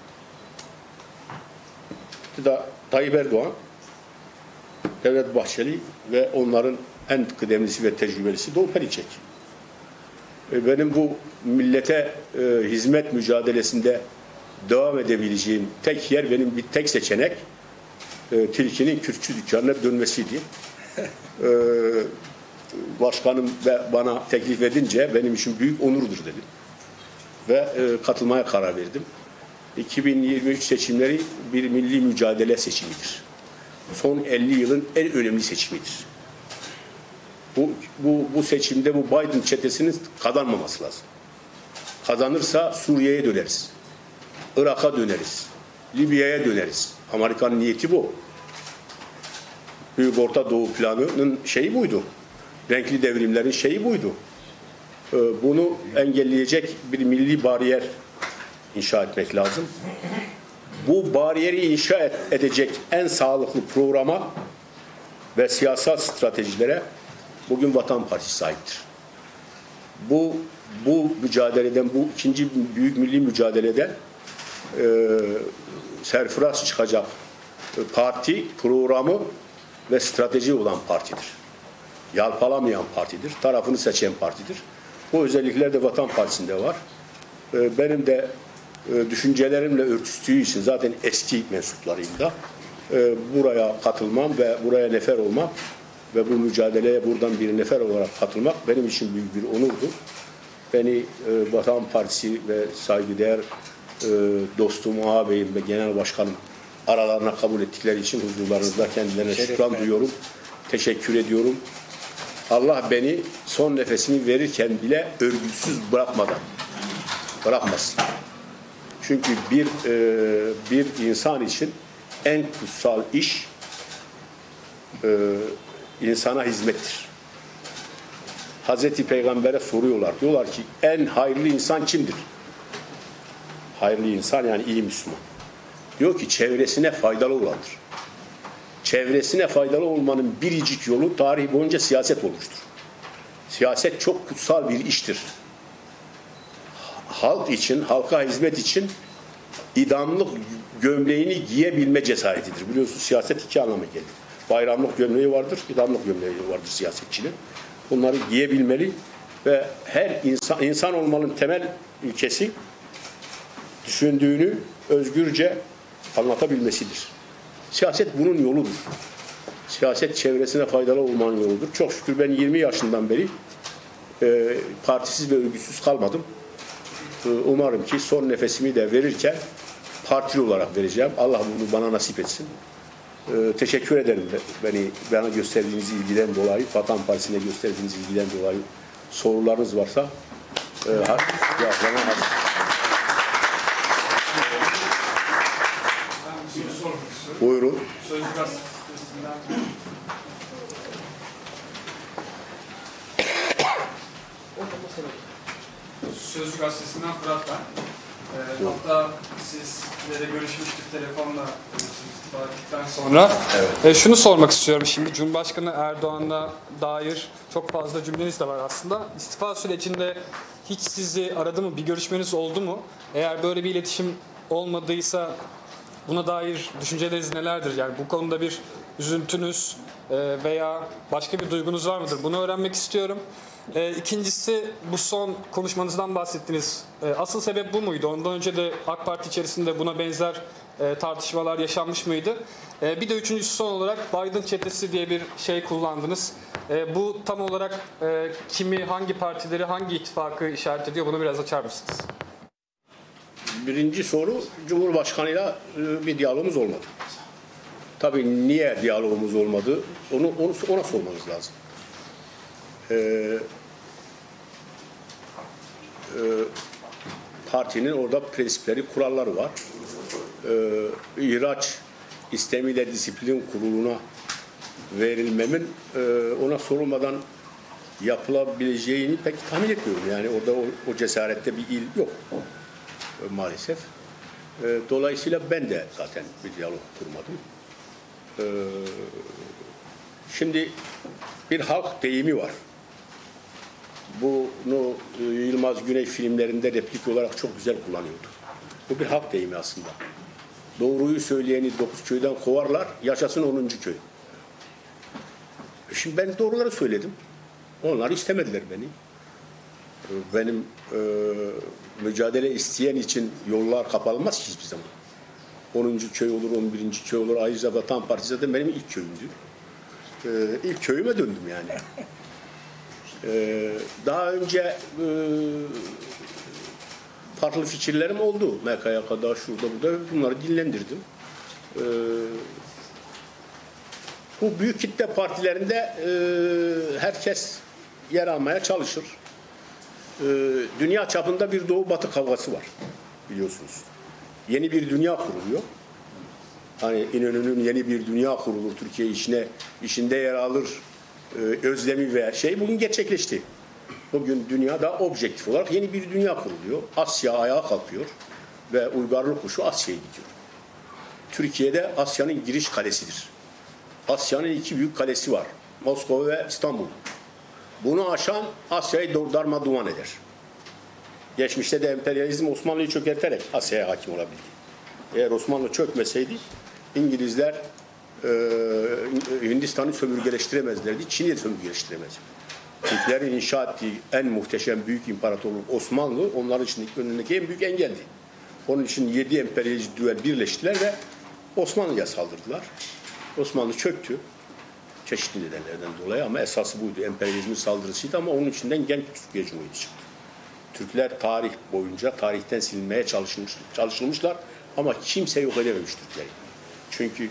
Da Tayyip Erdoğan, Devlet Bahçeli ve onların en kıdemlisi ve tecrübelisi Doğu Perinçek. E, benim bu millete e, hizmet mücadelesinde devam edebileceğim tek yer, benim bir tek seçenek e, tilkinin kürkçü dükkanına dönmesiydi. e, başkanım ve bana teklif edince benim için büyük onurdur dedim. Ve e, katılmaya karar verdim. iki bin yirmi üç seçimleri bir milli mücadele seçimidir. Son elli yılın en önemli seçimidir. Bu, bu, bu seçimde bu Biden çetesinin kazanmaması lazım. Kazanırsa Suriye'ye döneriz. Irak'a döneriz. Libya'ya döneriz. Amerika'nın niyeti bu. Büyük Orta Doğu planının şeyi buydu. Renkli devrimlerin şeyi buydu. Bunu engelleyecek bir milli bariyer inşa etmek lazım. Bu bariyeri inşa edecek en sağlıklı programa ve siyasal stratejilere bugün Vatan Partisi sahiptir. Bu bu mücadeleden, bu ikinci büyük milli mücadeleden e, serfiraz çıkacak parti, programı ve strateji olan partidir. Yalpalamayan partidir, tarafını seçen partidir. Bu özellikler de Vatan Partisi'nde var. E, benim de e, düşüncelerimle örtüştüğü için zaten eski mensuplarıyım da e, buraya katılmam ve buraya nefer olmam ve bu mücadeleye buradan bir nefer olarak katılmak benim için büyük bir onurdur. Beni e, Vatan Partisi ve saygıdeğer e, dostum, ağabeyim ve genel başkanım aralarına kabul ettikleri için huzurlarınızda kendilerine şükran duyuyorum. Teşekkür ediyorum. Allah beni son nefesini verirken bile örgütsüz bırakmadan bırakmasın. Çünkü bir e, bir insan için en kutsal iş e, insana hizmettir. Hazreti Peygamber'e soruyorlar. Diyorlar ki en hayırlı insan kimdir? Hayırlı insan yani iyi Müslüman. Diyor ki çevresine faydalı olandır. Çevresine faydalı olmanın biricik yolu tarih boyunca siyaset olmuştur. Siyaset çok kutsal bir iştir. Halk için, halka hizmet için idamlık gömleğini giyebilme cesaretidir. Biliyorsunuz siyaset iki anlama gelir. Bayramlık gömleği vardır, idamlık gömleği vardır siyasetçinin. Bunları giyebilmeli ve her insan, insan olmanın temel ilkesi düşündüğünü özgürce anlatabilmesidir. Siyaset bunun yoludur. Siyaset çevresine faydalı olmanın yoludur. Çok şükür ben yirmi yaşından beri e, partisiz ve örgütsüz kalmadım. E, umarım ki son nefesimi de verirken partili olarak vereceğim. Allah bunu bana nasip etsin. E, teşekkür ederim beni bana gösterdiğiniz ilgiden dolayı, Vatan Partisi'ne gösterdiğiniz ilgiden dolayı. Sorularınız varsa e, cevaplarına hazır. Buyurun. Sözcü gazetesinden Sözcü gazetesinden Fırat ben. Ee, hatta sizle de görüşmüştük telefonla istifa ettikten sonra. Evet. Ee, şunu sormak istiyorum şimdi. Cumhurbaşkanı Erdoğan'a dair çok fazla cümleniz de var aslında. İstifa sürecinde hiç sizi aradı mı? Bir görüşmeniz oldu mu? Eğer böyle bir iletişim olmadıysa buna dair düşünceleriniz nelerdir? Yani bu konuda bir üzüntünüz veya başka bir duygunuz var mıdır? Bunu öğrenmek istiyorum. İkincisi, bu son konuşmanızdan bahsettiniz. Asıl sebep bu muydu? Ondan önce de AK Parti içerisinde buna benzer tartışmalar yaşanmış mıydı? Bir de üçüncüsü son olarak Biden çetesi diye bir şey kullandınız. Bu tam olarak kimi, hangi partileri, hangi ittifakı işaret ediyor? Bunu biraz açar mısınız? Birinci soru, Cumhurbaşkanıyla bir diyalogumuz olmadı. Tabii niye diyalogumuz olmadı? Onu, onu ona sormanız lazım. Ee, e, partinin orada prensipleri, kuralları var. Ee, ihraç istemiyle disiplin kuruluna verilmemin e, ona sorulmadan yapılabileceğini pek tahmin etmiyorum. Yani orada o, o cesarette bir il yok maalesef. E, dolayısıyla ben de zaten bir diyalog kurmadım. E, şimdi bir halk deyimi var. Bunu e, Yılmaz Güney filmlerinde replik olarak çok güzel kullanıyordu. Bu bir halk deyimi aslında. Doğruyu söyleyeni dokuz köyden kovarlar, yaşasın onuncu köy. Şimdi ben doğruları söyledim. Onlar istemediler beni. Benim e, mücadele isteyen için yollar kapanmaz ki hiçbir zaman. onuncu köy olur, on birinci köy olur. Ayrıca Vatan Partisi zaten benim ilk köyümdü. E, ilk köyüme döndüm yani. E, daha önce e, farklı fikirlerim oldu. M K Y K'da, şurada, burada. Bunları dillendirdim. E, bu büyük kitle partilerinde e, herkes yer almaya çalışır. Dünya çapında bir doğu-batı kavgası var biliyorsunuz. Yeni bir dünya kuruluyor. Hani İnönü'nün yeni bir dünya kurulur, Türkiye işine işinde yer alır özlemi veya şey bugün gerçekleşti. Bugün dünyada objektif olarak yeni bir dünya kuruluyor. Asya ayağa kalkıyor ve uygarlık kuşu Asya'ya gidiyor. Türkiye'de Asya'nın giriş kalesidir. Asya'nın iki büyük kalesi var. Moskova ve İstanbul. Bunu aşan Asya'yı darmadağın eder. Geçmişte de emperyalizm Osmanlı'yı çökerterek Asya'ya hakim olabildi. Eğer Osmanlı çökmeseydi İngilizler e, Hindistan'ı sömürgeleştiremezlerdi, Çin'i de sömürgeleştiremezdi. Türklerin inşa ettiği en muhteşem büyük imparatorluk Osmanlı, onların için önündeki en büyük engeldi. Onun için yedi emperyalist düvel birleştiler ve Osmanlı'ya saldırdılar. Osmanlı çöktü. Çeşitli nedenlerden dolayı ama esası buydu. Emperyalizmin saldırısıydı ama onun içinden genç Türkiye Cumhuriyeti çıktı. Türkler tarih boyunca tarihten silinmeye çalışılmış, çalışılmışlar ama kimse yok edememiş Türkleri. Çünkü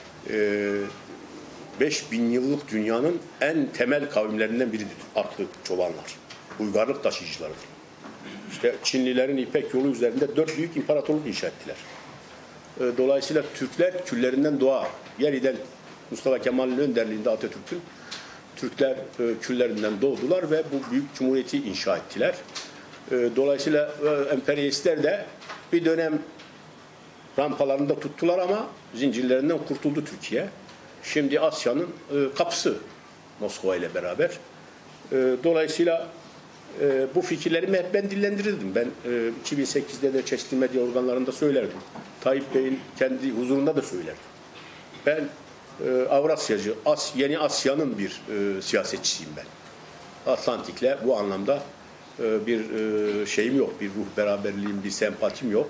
beş bin yıllık dünyanın en temel kavimlerinden biridir atlı çobanlar. Uygarlık taşıyıcılarıdır. İşte Çinlilerin İpek yolu üzerinde dört büyük imparatorluk inşa ettiler. Dolayısıyla Türkler küllerinden doğar. Yeniden Mustafa Kemal'in önderliğinde Atatürk'ün Türkler küllerinden doğdular ve bu büyük cumhuriyeti inşa ettiler. Dolayısıyla emperyalistler de bir dönem rampalarında tuttular ama zincirlerinden kurtuldu Türkiye. Şimdi Asya'nın kapısı Moskova ile beraber. Dolayısıyla bu fikirlerimi hep ben dillendirirdim. Ben iki bin sekizde de çeşitli medya organlarında söylerdim. Tayyip Bey'in kendi huzurunda da söylerdim. Ben Avrasyacı, As, yeni Asya'nın bir siyasetçisiyim ben. Atlantik'le bu anlamda bir şeyim yok, bir ruh beraberliğim, bir sempatim yok.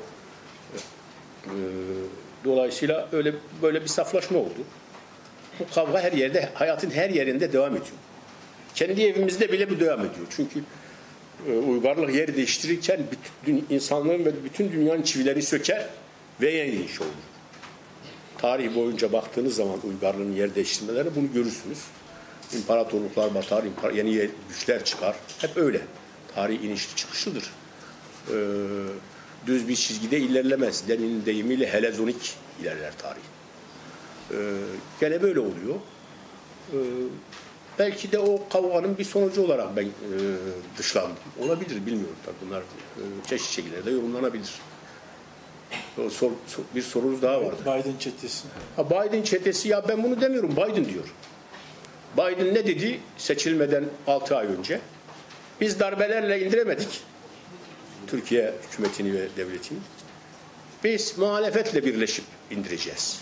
Dolayısıyla öyle böyle bir saflaşma oldu. Bu kavga her yerde, hayatın her yerinde devam ediyor. Kendi evimizde bile bu devam ediyor. Çünkü uygarlık yer değiştirirken bütün insanlığın ve bütün dünyanın çivileri söker ve yeni iş olur. Tarih boyunca baktığınız zaman uygarlığın yer değiştirmeleri bunu görürsünüz. İmparatorluklar batar, yeni güçler çıkar. Hep öyle. Tarih inişli çıkışlıdır. Ee, düz bir çizgide ilerlemez. Lenin'in deyimiyle helezonik ilerler tarih. Ee, gene böyle oluyor. Ee, belki de o kavganın bir sonucu olarak ben e, dışlandım. Olabilir, bilmiyorum tabii. Bunlar e, çeşitli şekillerde yorumlanabilir. O, sor, sor, bir sorunuz daha vardı. Biden çetesi. Ha, Biden çetesi, ya ben bunu demiyorum, Biden diyor. Biden ne dedi seçilmeden altı ay önce? Biz darbelerle indiremedik Türkiye hükümetini ve devletini. Biz muhalefetle birleşip indireceğiz.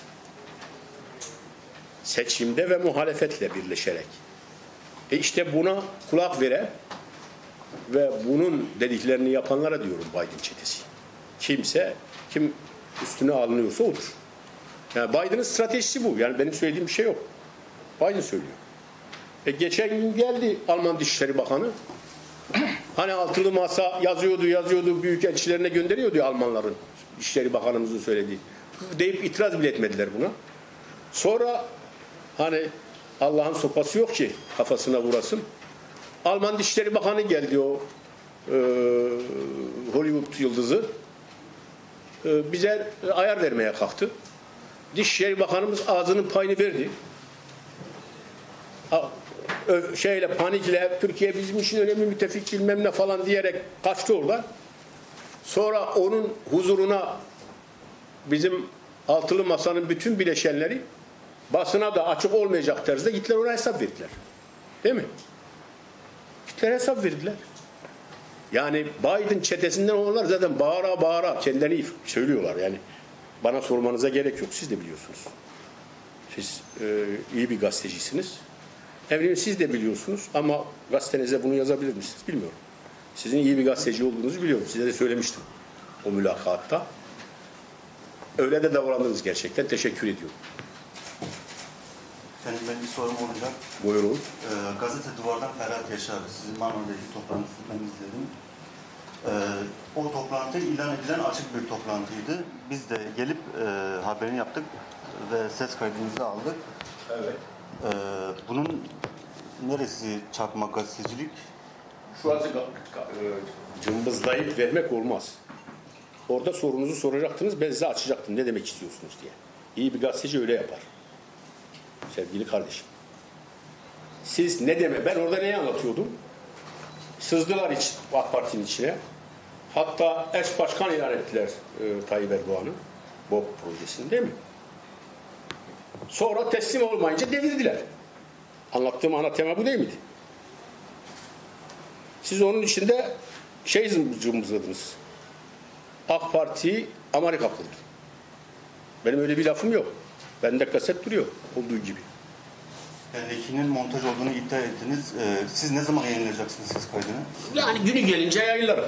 Seçimde ve muhalefetle birleşerek. E işte buna kulak veren ve bunun dediklerini yapanlara diyorum Biden çetesi. Kimse, kim üstüne alınıyorsa odur. Yani Biden'ın stratejisi bu. Yani benim söylediğim bir şey yok. Biden söylüyor. E geçen gün geldi Alman Dışişleri Bakanı. Hani altılı masa yazıyordu, yazıyordu, büyükelçilerine gönderiyordu ya Almanların. Dışişleri Bakanımızın söylediği. Deyip itiraz bile etmediler buna. Sonra hani Allah'ın sopası yok ki kafasına vurasın. Alman Dışişleri Bakanı geldi, o e, Hollywood yıldızı. E, bize ayar vermeye kalktı. Dışişleri Bakanımız ağzının payını verdi. Şeyle, panikle, Türkiye bizim için önemli müttefik bilmem ne falan diyerek kaçtı oradan. Sonra onun huzuruna bizim altılı masanın bütün bileşenleri basına da açık olmayacak tarzda gittiler, ona hesap verdiler. Değil mi? Gittiler hesap verdiler. Yani Biden çetesinden olanlar zaten bağıra bağıra kendilerini söylüyorlar. Yani bana sormanıza gerek yok. Siz de biliyorsunuz. Siz e, iyi bir gazetecisiniz. Eminim siz de biliyorsunuz ama gazetenize bunu yazabilir misiniz? Bilmiyorum. Sizin iyi bir gazeteci olduğunuzu biliyorum. Size de söylemiştim o mülakatta. Öyle de davrandınız gerçekten. Teşekkür ediyorum. Efendim, benim bir sorum olacak. Buyurun. Ee, gazete Duvar'dan Ferhat Yaşar, sizin Marmara'daki toplantısını ben izledim. Ee, o toplantı ilan edilen açık bir toplantıydı. Biz de gelip e, haberini yaptık ve ses kaydınızı aldık. Evet. Ee, bunun neresi çakma gazetecilik? Şu an cımbızlayıp vermek olmaz. Orada sorunuzu soracaktınız, ben size açacaktım ne demek istiyorsunuz diye. İyi bir gazeteci öyle yapar. Sevgili kardeşim. Siz ne demek? Ben orada neyi anlatıyordum? Sızdılar iç, AK Parti'nin içine. Hatta eş başkan ilan ettiler e, Tayyip Erdoğan'ı. B O K projesini, değil mi? Sonra teslim olmayınca devirdiler. Anlattığım ana tema bu değil miydi? Siz onun içinde şey cımbızladınız. AK Parti'yi Amerika kurdu. Benim öyle bir lafım yok. Bende kaset duruyor olduğu gibi. Bendekinin montaj olduğunu iddia ettiniz. Ee, siz ne zaman yayınlayacaksınız ses kaydını? Yani günü gelince yayınlarım.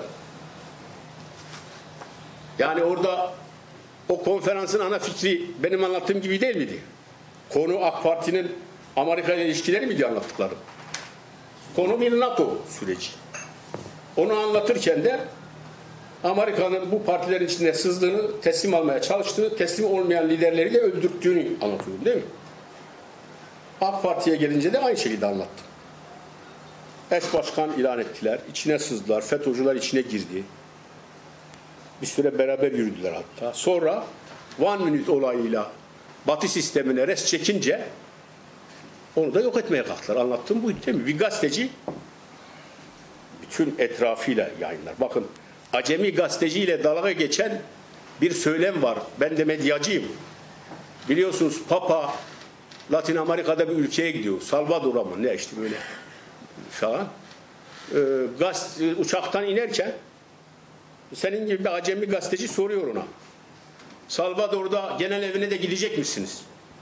Yani orada o konferansın ana fikri benim anlattığım gibi değil miydi? Konu AK Parti'nin Amerika ile ilişkileri miydi anlattıkları? Konu bir NATO süreci. Onu anlatırken de Amerika'nın bu partilerin içinde sızdığını, teslim almaya çalıştığını, teslim olmayan liderleri de öldürttüğünü anlatıyorum değil mi? AK Parti'ye gelince de aynı şekilde anlattım. Eş başkan ilan ettiler, içine sızdılar, FETÖ'cüler içine girdi. Bir süre beraber yürüdüler hatta. Sonra One Minute olayıyla Batı sistemine res çekince onu da yok etmeye kalktılar. Anlattığım buydu değil mi? Bir gazeteci bütün etrafıyla yayınlar. Bakın, acemi gazeteciyle dalga geçen bir söylem var. Ben de medyacıyım. Biliyorsunuz Papa Latin Amerika'da bir ülkeye gidiyor. Salvador'a mı ne işte böyle şu an. Ee, gaz, uçaktan inerken senin gibi bir acemi gazeteci soruyor ona. Salvador'da genel evine de gidecek misiniz?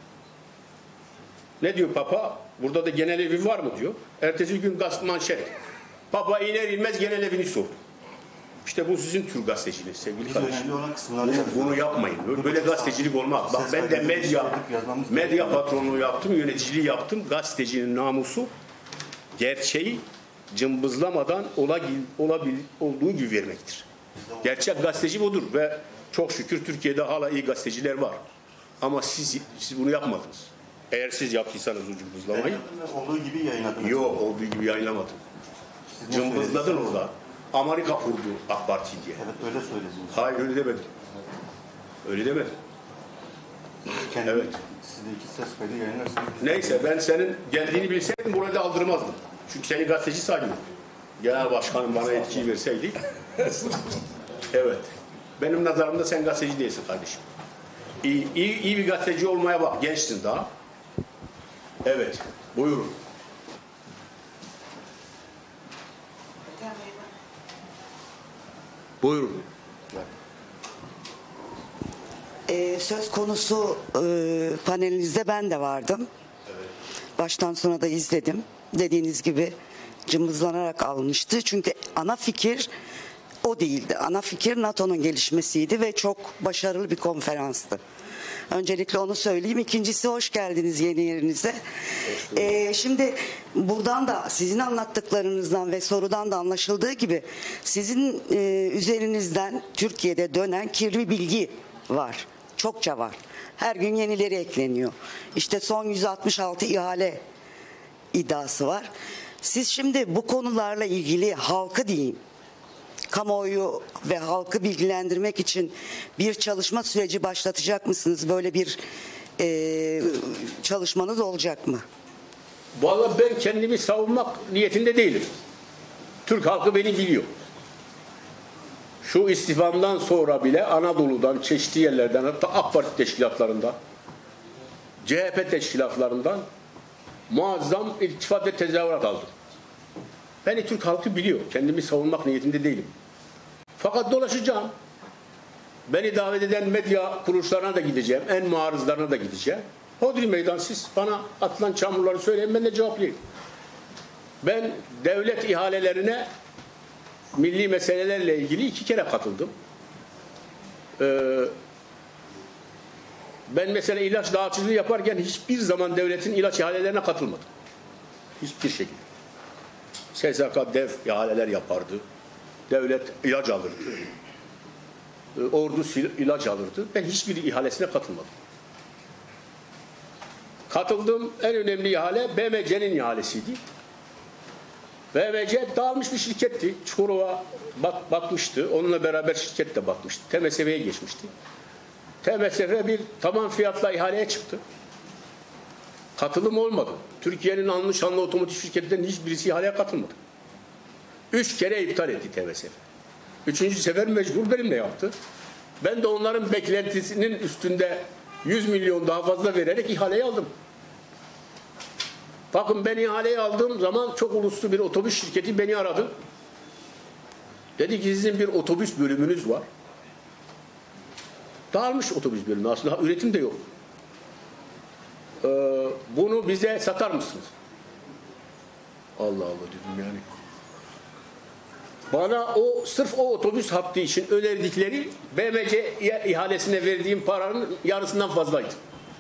Ne diyor Papa? Burada da genel evi var mı diyor. Ertesi gün gazete manşet. Papa iner inmez genel evini sordu. İşte bu sizin tür gazeteciliğiniz sevgili Biz kardeşim. önemli olan kısımları Bunu, yazıyoruz. bunu yapmayın. Böyle gazetecilik olmaz. Bak ben de medya medya patronluğu yaptım, yöneticiliği yaptım. Gazetecinin namusu gerçeği cımbızlamadan olabil, olabil, olduğu gibi vermektir. Gerçek gazeteci budur ve çok şükür Türkiye'de hala iyi gazeteciler var. Ama siz siz bunu yapmadınız. Eğer siz yaptıysanız o cımbızlamayı. Olduğu gibi yayınladınız. Yok, olduğu gibi yayınlamadım. Cımbızladın orada. Amerika kurdu AK Parti diye. Evet, öyle söylediniz. Hayır, öyle demedim. Öyle demedim. Kendim, Evet. Siz de iki ses kaydı yayınlarsınız. Neyse, ben senin geldiğini bilseydim burada aldırmazdım. Çünkü seni gazeteci saymıyorum. Genel başkanım bana etkiyi verseydi. Evet. Benim nazarımda sen gazeteci değilsin kardeşim. İyi, iyi, iyi bir gazeteci olmaya bak. Gençsin daha. Evet. Buyurun. Buyurun. Ee, söz konusu e, panelinizde ben de vardım. Baştan sona da izledim. Dediğiniz gibi cımbızlanarak alınmıştı. Çünkü ana fikir o değildi. Ana fikir NATO'nun gelişmesiydi ve çok başarılı bir konferanstı. Öncelikle onu söyleyeyim. İkincisi, hoş geldiniz yeni yerinize. Ee, şimdi buradan da sizin anlattıklarınızdan ve sorudan da anlaşıldığı gibi sizin e, üzerinizden Türkiye'de dönen kirli bilgi var. Çokça var. Her gün yenileri ekleniyor. İşte son yüz altmış altı ihale iddiası var. Siz şimdi bu konularla ilgili halkı diyeyim, kamuoyu ve halkı bilgilendirmek için bir çalışma süreci başlatacak mısınız? Böyle bir e, çalışmanız olacak mı? Vallahi ben kendimi savunmak niyetinde değilim. Türk halkı beni biliyor. Şu istifamdan sonra bile Anadolu'dan, çeşitli yerlerden, hatta AK Parti teşkilatlarından, C H P teşkilatlarından muazzam iltifat ve tezahürat aldım. Beni Türk halkı biliyor. Kendimi savunmak niyetinde değilim. Fakat dolaşacağım. Beni davet eden medya kuruluşlarına da gideceğim. En muarızlarına da gideceğim. Hodri meydan, siz bana atılan çamurları söyleyin, ben de cevaplayayım. Ben devlet ihalelerine milli meselelerle ilgili iki kere katıldım. Ee, ben mesela ilaç dağıtıcılığı yaparken hiçbir zaman devletin ilaç ihalelerine katılmadım. Hiçbir şekilde. S S K dev ihaleler yapardı. Devlet ilaç alırdı. Ordu ilaç alırdı. Ben hiçbir ihalesine katılmadım. Katıldığım en önemli ihale B M C'nin ihalesiydi. B M C dağılmış bir şirketti. Çukurova bat, batmıştı. Onunla beraber şirket de batmıştı. T M S F'ye geçmişti. T M S F bir taban fiyatla ihaleye çıktı. Katılım olmadı. Türkiye'nin anlı şanlı otomotiv şirketlerinin hiçbirisi ihaleye katılmadı. Üç kere iptal etti T M S F. Üçüncü sefer mecbur benimle yaptı. Ben de onların beklentisinin üstünde yüz milyon daha fazla vererek ihaleyi aldım. Bakın, ben ihaleyi aldığım zaman çok uluslu bir otobüs şirketi beni aradı. Dedi ki sizin bir otobüs bölümünüz var. Dağılmış otobüs bölümü. Aslında üretim de yok. Ee, bunu bize satar mısınız? Allah Allah dedim yani. Bana o sırf o otobüs hattı için önerdikleri B M C ihalesine verdiğim paranın yarısından fazlaydı.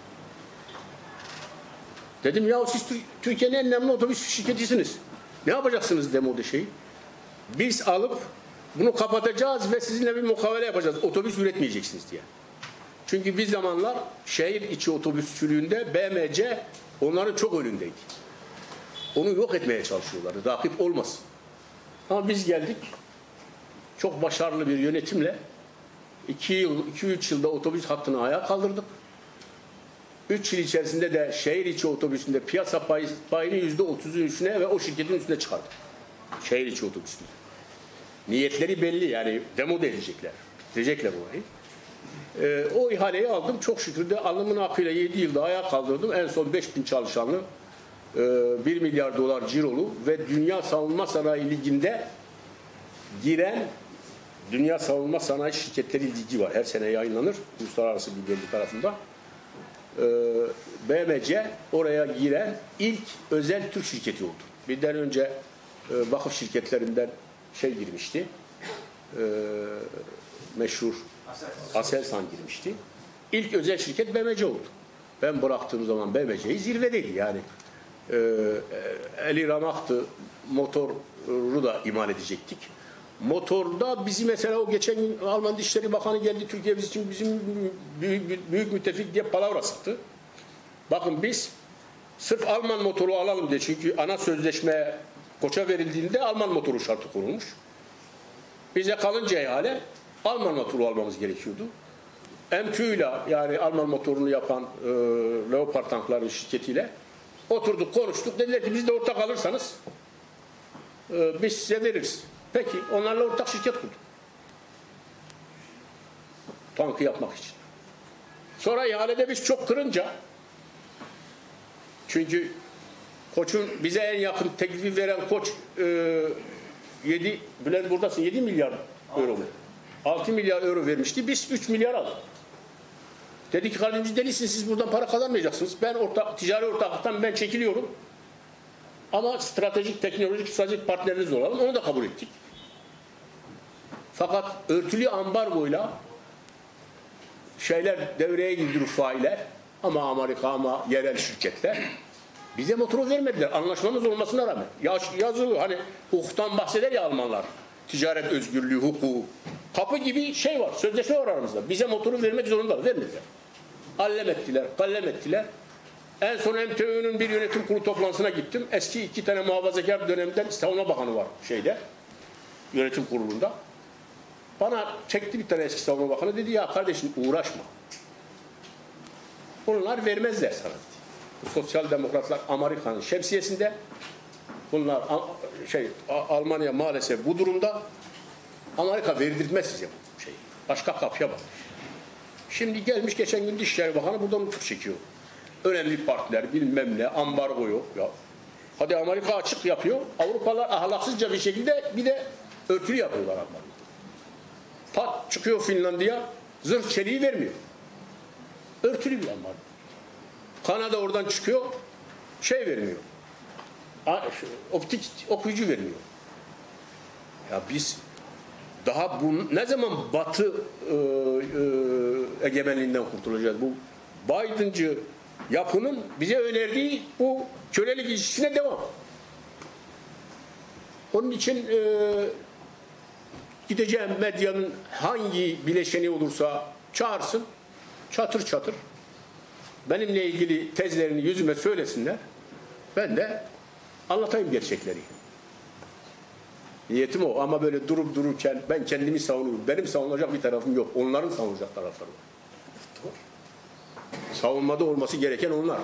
Dedim ya siz Türkiye'nin en önemli otobüs şirketisiniz. Ne yapacaksınız demo şeyi? Biz alıp bunu kapatacağız ve sizinle bir mukavele yapacağız. Otobüs üretmeyeceksiniz diye. Çünkü bir zamanlar şehir içi otobüsçülüğünde B M C onların çok önündeydi. Onu yok etmeye çalışıyorlardı. Rakip olmasın. Ama biz geldik. Çok başarılı bir yönetimle iki yıl, iki üç yılda otobüs hattını ayağa kaldırdık. üç yıl içerisinde de şehir içi otobüsünde piyasa payı, payını yüzde otuzun üstüne ve o şirketin üstüne çıkardık. Şehir içi otobüsünde. Niyetleri belli yani demo da edecekler. Bitirecekler orayı. Ee, o ihaleyi aldım. Çok şükür de alnımın akıyla yedi yılda ayağa kaldırdım. En son beş bin çalışanlı e, bir milyar dolar cirolu ve Dünya Savunma Sanayi Ligi'nde giren Dünya Savunma Sanayi Şirketleri Ligi var. Her sene yayınlanır. Uluslararası bir birlik tarafından. Ee, B M C oraya giren ilk özel Türk şirketi oldu. Birden önce e, vakıf şirketlerinden şey girmişti. E, meşhur Aselsan girmişti. İlk özel şirket B M C oldu. Ben bıraktığım zaman B M C'yi zirvedeydi yani. E, eli ramaktı, motoru da imal edecektik. Motorda bizi mesela o geçen gün Alman Dışişleri Bakanı geldi Türkiye bizim için bizim büyük, büyük müttefik diye palavra sıktı. Bakın biz sırf Alman motoru alalım diye çünkü ana sözleşme Koç'a verildiğinde Alman motoru şartı konulmuş. Bize kalınca ihale Alman motoru almamız gerekiyordu. M iki ile yani Alman motorunu yapan e, Leopard tankları şirketiyle oturduk konuştuk. Dediler ki biz de ortak alırsanız e, biz size veririz. Peki onlarla ortak şirket kurduk. Tankı yapmak için. Sonra ihalede biz çok kırınca çünkü Koç'un bize en yakın teklifi veren Koç e, yedi Bülent buradasın yedi milyar euro mu? altı milyar euro vermişti. Biz üç milyar aldık. Dedi ki kardeşim delisiniz siz buradan para kazanmayacaksınız. Ben orta, ticari ortaklıktan ben çekiliyorum. Ama stratejik, teknolojik, stratejik partneriniz olalım. Onu da kabul ettik. Fakat örtülü ambargoyla şeyler devreye girdi failler ama Amerika ama yerel şirketler bize motoru vermediler. Anlaşmamız olmasına rağmen. Ya, yazılı hani hukuktan bahseder ya Almanlar. Ticaret özgürlüğü, hukuku. Kapı gibi şey var. Sözleşme var aramızda. Bize motoru vermek zorunda. Vermediler. Allem ettiler. Kallem ettiler. En son M T Ö'nün bir yönetim kurulu toplantısına gittim. Eski iki tane muhafazakar dönemden savunma bakanı var şeyde. Yönetim kurulunda. Bana çekti bir tane eski savunma bakanı. Dedi ya kardeşim uğraşma. Bunlar vermezler sana dedi. Bu sosyal demokratlar Amerika'nın şemsiyesinde. Bunlar şey Almanya maalesef bu durumda. Amerika verdirtmez size bu şeyi. Başka kapıya bak. Şimdi gelmiş geçen gün Dışişleri Bakanı buradan uçuk çekiyor. Önemli partiler bilmem ne ambargo yok ya. Hadi Amerika açık yapıyor. Avrupalılar ahlaksızca bir şekilde bir de örtülü yapıyorlar ambargo. Pat çıkıyor Finlandiya zırh çeliği vermiyor. Örtülü bir ambargo. Kanada oradan çıkıyor şey vermiyor. Optik okuyucu vermiyor. Ya biz daha bu ne zaman Batı e, e, egemenliğinden kurtulacağız? Bu Biden'cı yapının bize önerdiği bu kölelik ilişkisine devam. Onun için e, gideceğim medyanın hangi bileşeni olursa çağırsın, çatır çatır benimle ilgili tezlerini yüzüme söylesinler. Ben de anlatayım gerçekleri. Niyetim o ama böyle durup dururken ben kendimi savunuyorum. Benim savunacak bir tarafım yok. Onların savunacak tarafları var. Savunmada olması gereken onlar.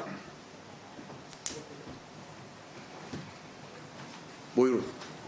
Buyurun.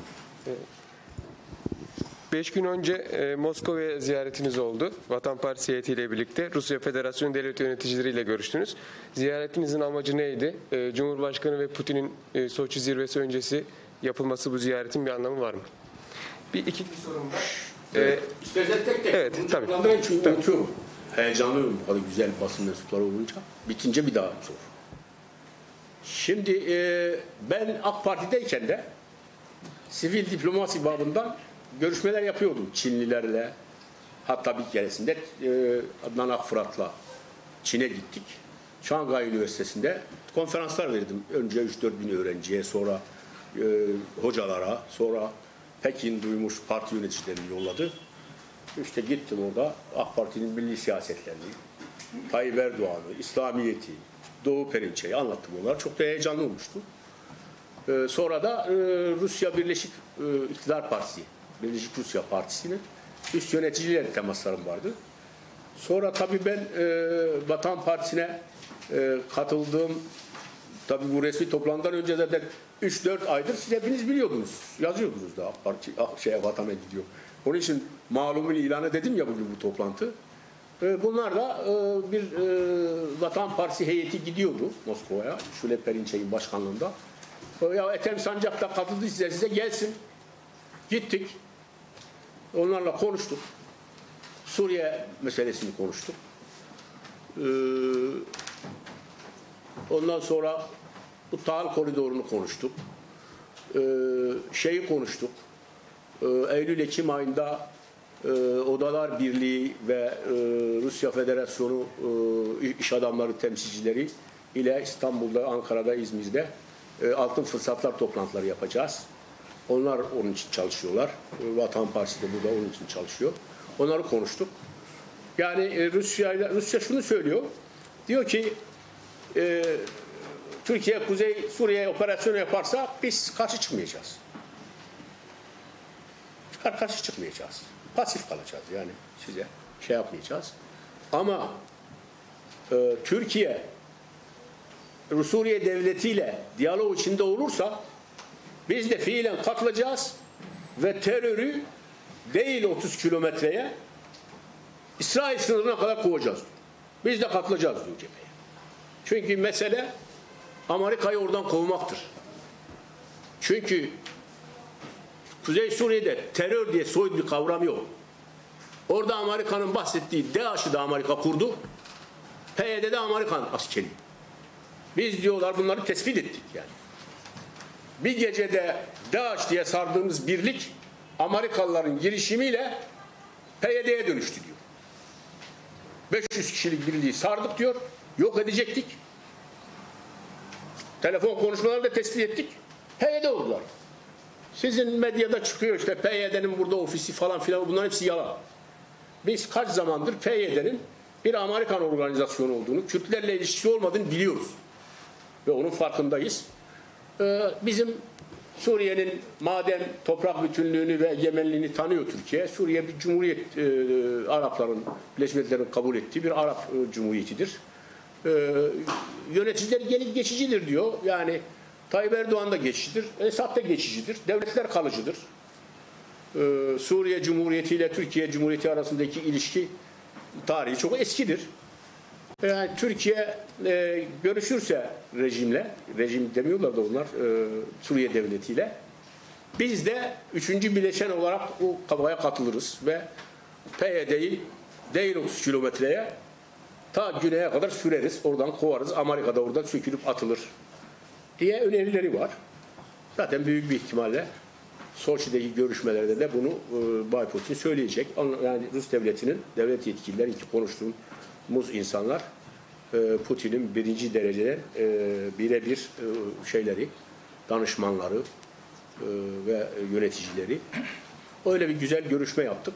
Beş gün önce e, Moskova'ya ziyaretiniz oldu. Vatan Partisi heyetiyle birlikte Rusya Federasyonu devlet yöneticileriyle görüştünüz. Ziyaretinizin amacı neydi? E, Cumhurbaşkanı ve Putin'in e, Soçi zirvesi öncesi yapılması bu ziyaretin bir anlamı var mı? Bir iki sorum var. Ee, İstersen tek tek. Evet, Bunu tabii. cevaplandırayım çünkü unutuyorum. Heyecanlıyım bu kadar güzel basın mensupları olunca. Bitince bir daha sor. Şimdi e, ben AK Parti'deyken de sivil diplomasi babından görüşmeler yapıyordum Çinlilerle. Hatta bir keresinde e, Adnan Akfırat'la Çin'e gittik. Şanghay Üniversitesi'nde konferanslar verdim. Önce üç dört bin öğrenciye, sonra e, hocalara, sonra Pekin duymuş parti yöneticilerini yolladı. İşte gittim orada AK Parti'nin milli siyasetlerini, Tayyip Erdoğan'ı, İslamiyet'i, Doğu Perinçe'yi anlattım onlara. Çok da heyecanlı olmuştu. Ee, sonra da e, Rusya Birleşik e, İktidar Partisi, Birleşik Rusya Partisi'nin üst yöneticilerle temaslarım vardı. Sonra tabii ben e, Vatan Partisi'ne e, katıldığım, tabii bu resmi toplantıdan önce zaten üç dört aydır siz hepiniz biliyordunuz, yazıyordunuz da AK Parti ah, şeye, vatana gidiyor. Onun için malumun ilanı dedim ya bugün bu toplantı. E, bunlar da e, bir e, Vatan Partisi heyeti gidiyordu Moskova'ya, Şule Perinçek'in başkanlığında. E, ya Ethem Sancak da katıldı size, size gelsin. Gittik. Onlarla konuştuk. Suriye meselesini konuştuk. Ee, ondan sonra bu tahıl koridorunu konuştuk. Ee, şeyi konuştuk. Ee, Eylül-Ekim ayında e, Odalar Birliği ve e, Rusya Federasyonu e, iş adamları temsilcileri ile İstanbul'da, Ankara'da, İzmir'de e, altın fırsatlar toplantıları yapacağız. Onlar onun için çalışıyorlar. Vatan Partisi de burada onun için çalışıyor. Onları konuştuk. Yani Rusya Rusya şunu söylüyor. Diyor ki e, Türkiye Kuzey Suriye operasyonu yaparsa biz karşı çıkmayacağız. Çıkar karşı çıkmayacağız. Pasif kalacağız yani size şey yapmayacağız. Ama e, Türkiye Suriye devletiyle diyalog içinde olursa biz de fiilen katılacağız ve terörü değil otuz kilometreye İsrail sınırına kadar kovacağız. Biz de katılacağız diyor cepheye. Çünkü mesele Amerika'yı oradan kovmaktır. Çünkü Kuzey Suriye'de terör diye soyut bir kavram yok. Orada Amerika'nın bahsettiği DAEŞ'ı da Amerika kurdu. P Y D'de Amerikan askeri. Biz diyorlar bunları tespit ettik yani. Bir gecede DAEŞ diye sardığımız birlik Amerikalıların girişimiyle P Y D'ye dönüştü diyor. beş yüz kişilik birliği sardık diyor. Yok edecektik. Telefon konuşmalarını da tespit ettik. P Y D oldular. Sizin medyada çıkıyor işte P Y D'nin burada ofisi falan filan, bunların hepsi yalan. Biz kaç zamandır P Y D'nin bir Amerikan organizasyonu olduğunu, Kürtlerle ilişkisi olmadığını biliyoruz. Ve onun farkındayız. Bizim Suriye'nin madem toprak bütünlüğünü ve egemenliğini tanıyor Türkiye. Suriye bir cumhuriyet, e, Arapların, Birleşmiş Milletler'in kabul ettiği bir Arap e, cumhuriyetidir. E, yöneticiler gelip geçicidir diyor. Yani Tayyip Erdoğan da geçicidir, Esad da geçicidir. Devletler kalıcıdır. E, Suriye Cumhuriyeti ile Türkiye Cumhuriyeti arasındaki ilişki tarihi çok eskidir. Yani Türkiye e, görüşürse rejimle, rejim demiyorlar da onlar, e, Suriye devletiyle, biz de üçüncü bileşen olarak bu kafaya katılırız ve P Y D'yi değil otuz kilometreye ta güneye kadar süreriz, oradan kovarız, Amerika'da oradan sökülüp atılır diye önerileri var. Zaten büyük bir ihtimalle Soçi'deki görüşmelerde de bunu e, Bay Putin söyleyecek. Yani Rus devletinin, devlet yetkilileri ki konuştuğumuz insanlar Putin'in birinci derecede birebir şeyleri, danışmanları ve yöneticileri. Öyle bir güzel görüşme yaptık.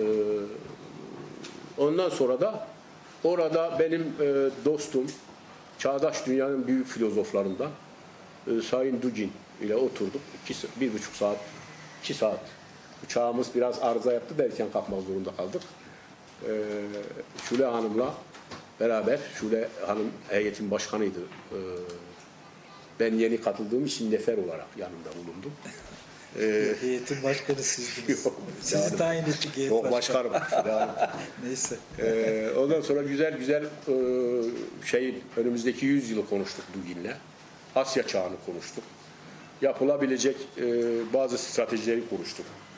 Ondan sonra da orada benim dostum, çağdaş dünyanın büyük filozoflarından Sayın Dugin ile oturduk. İki, bir buçuk saat, iki saat. Uçağımız biraz arıza yaptı derken kalkmak zorunda kaldık. Şule Hanım'la beraber, Şule Hanım heyetin başkanıydı. Ben yeni katıldığım için nefer olarak yanında bulundum. Ee, Heyetin başkanı sizdiniz. Yok, Sizi yani, tayin ettik heyet yok başkanı. başkanım. Neyse. Ee, ondan sonra güzel güzel e, şeyin önümüzdeki yüz yılı konuştuk Dugin'le. Asya çağını konuştuk. Yapılabilecek e, bazı stratejileri konuştuk.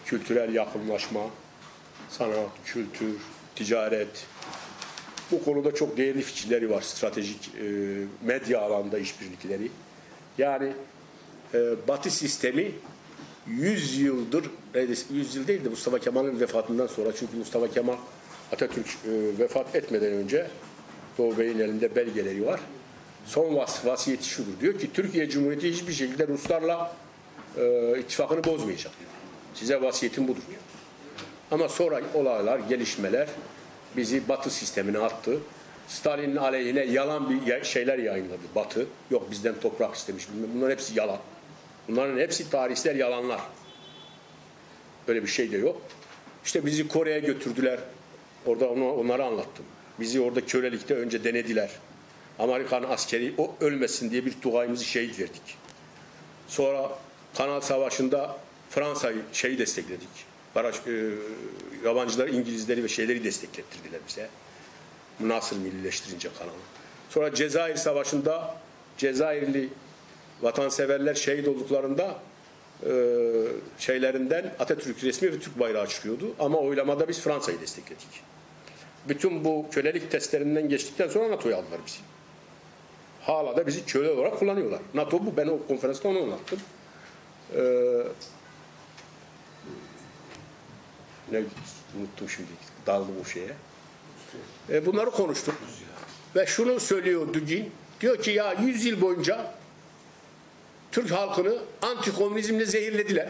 kültürel yakınlaşma, sanat, kültür, ticaret. Bu konuda çok değerli fikirleri var, stratejik e, medya alanda işbirlikleri. Yani e, Batı sistemi yüz yıldır, yüz yıl değil de Mustafa Kemal'in vefatından sonra, çünkü Mustafa Kemal Atatürk e, vefat etmeden önce Doğu Bey'in elinde belgeleri var. Son vas vasiyeti şudur, diyor ki Türkiye Cumhuriyeti hiçbir şekilde Ruslarla e, ittifakını bozmayacak diyor. Size vasiyetim budur diyor. Ama sonra olaylar, gelişmeler bizi Batı sistemine attı. Stalin'in aleyhine yalan bir şeyler yayınladı Batı. Yok bizden toprak istemiş. Bunların hepsi yalan. Bunların hepsi tarihsel yalanlar. Böyle bir şey de yok. İşte bizi Kore'ye götürdüler. Orada onu, onları anlattım. Bizi orada kölelikte önce denediler. Amerikan askeri o ölmesin diye bir tugayımızı şehit verdik. Sonra Kanal Savaşı'nda Fransa'yı şeyi destekledik. Baraj, e, yabancılar İngilizleri ve şeyleri desteklettirdiler bize. Nasıl millileştirince kanalı. Sonra Cezayir Savaşı'nda Cezayirli vatanseverler şehit olduklarında e, şeylerinden Atatürk resmi ve Türk bayrağı çıkıyordu. Ama oylamada biz Fransa'yı destekledik. Bütün bu kölelik testlerinden geçtikten sonra NATO'ya aldılar bizi. Hala da bizi köle olarak kullanıyorlar. NATO bu. Ben o konferansta onu anlattım. Ee, ne unuttum şimdi. Daldım o şeye. Ee, bunları konuştuk. Ve şunu söylüyor Dugin. Diyor ki ya yüz yıl boyunca Türk halkını antikomünizmle zehirlediler.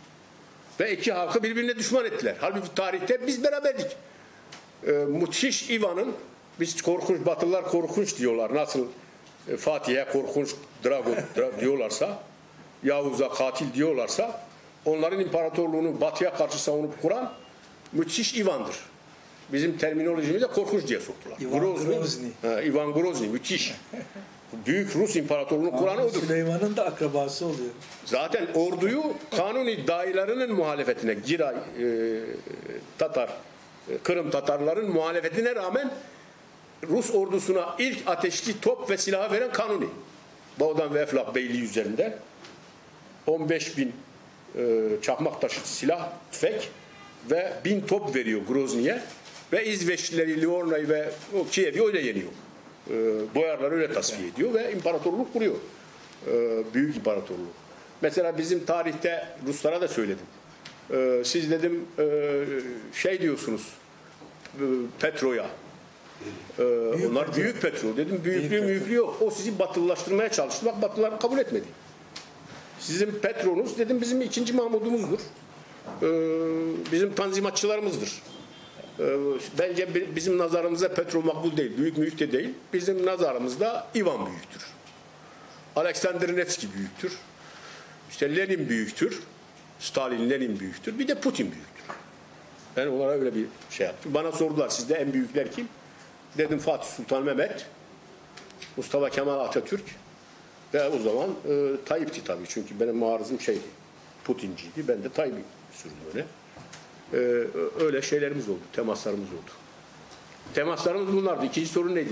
Ve iki halkı birbirine düşman ettiler. Halbuki tarihte biz beraberdik. Ee, Müthiş İvan'ın, biz korkunç, Batılılar korkunç diyorlar. Nasıl e, Fatih'e korkunç Drago dra, diyorlarsa, Yavuz'a katil diyorlarsa, onların imparatorluğunu Batı'ya karşı savunup kuran Müthiş İvan'dır. Bizim terminolojimize korkunç diye soktular. İvan Grozny. Grozny. Ha, İvan Grozny, müthiş. Büyük Rus İmparatorluğu'nu kuran odur. Süleyman'ın da akrabası oluyor. Zaten orduyu kanuni dayılarının muhalefetine, Giray, e, Tatar, e, Kırım Tatarların muhalefetine rağmen Rus ordusuna ilk ateşli top ve silahı veren Kanuni. Bogdan ve Eflak Beyliği üzerinde on beş bin e, çakmak taşı silah, tüfek ve bin top veriyor Grozny'ye ve İsveçlileri, Liorna'yı ve o Kiev'i öyle yeniyor. E, Boyarları öyle tasfiye ediyor ve imparatorluk kuruyor. E, büyük imparatorluk. Mesela bizim tarihte Ruslara da söyledim. E, siz dedim e, şey diyorsunuz e, Petro'ya. Ee, büyük onlar petrol. Büyük petrol. Dedim büyüklüğü büyük büyüklüğü yok. O sizi batılılaştırmaya çalıştı. Bak Batılılar kabul etmedi. Sizin Petronuz dedim bizim ikinci Mahmud'umuzdur. Ee, bizim tanzimatçılarımızdır. Ee, bence bizim nazarımızda petrol makbul değil. Büyük büyük de değil. Bizim nazarımızda İvan büyüktür. Alexander Nevski büyüktür. İşte Lenin büyüktür. Stalin, Lenin büyüktür. Bir de Putin büyüktür. Ben onlara öyle bir şey yaptım. Bana sordular sizde en büyükler kim? Dedim Fatih Sultan Mehmet, Mustafa Kemal Atatürk ve o zaman e, Tayyip'ti tabii. Çünkü benim muarızım şeydi, Putinciydi. Ben de Tayyip'i sürdüm öyle. E, öyle şeylerimiz oldu, temaslarımız oldu. Temaslarımız bunlardı. İkinci sorun neydi?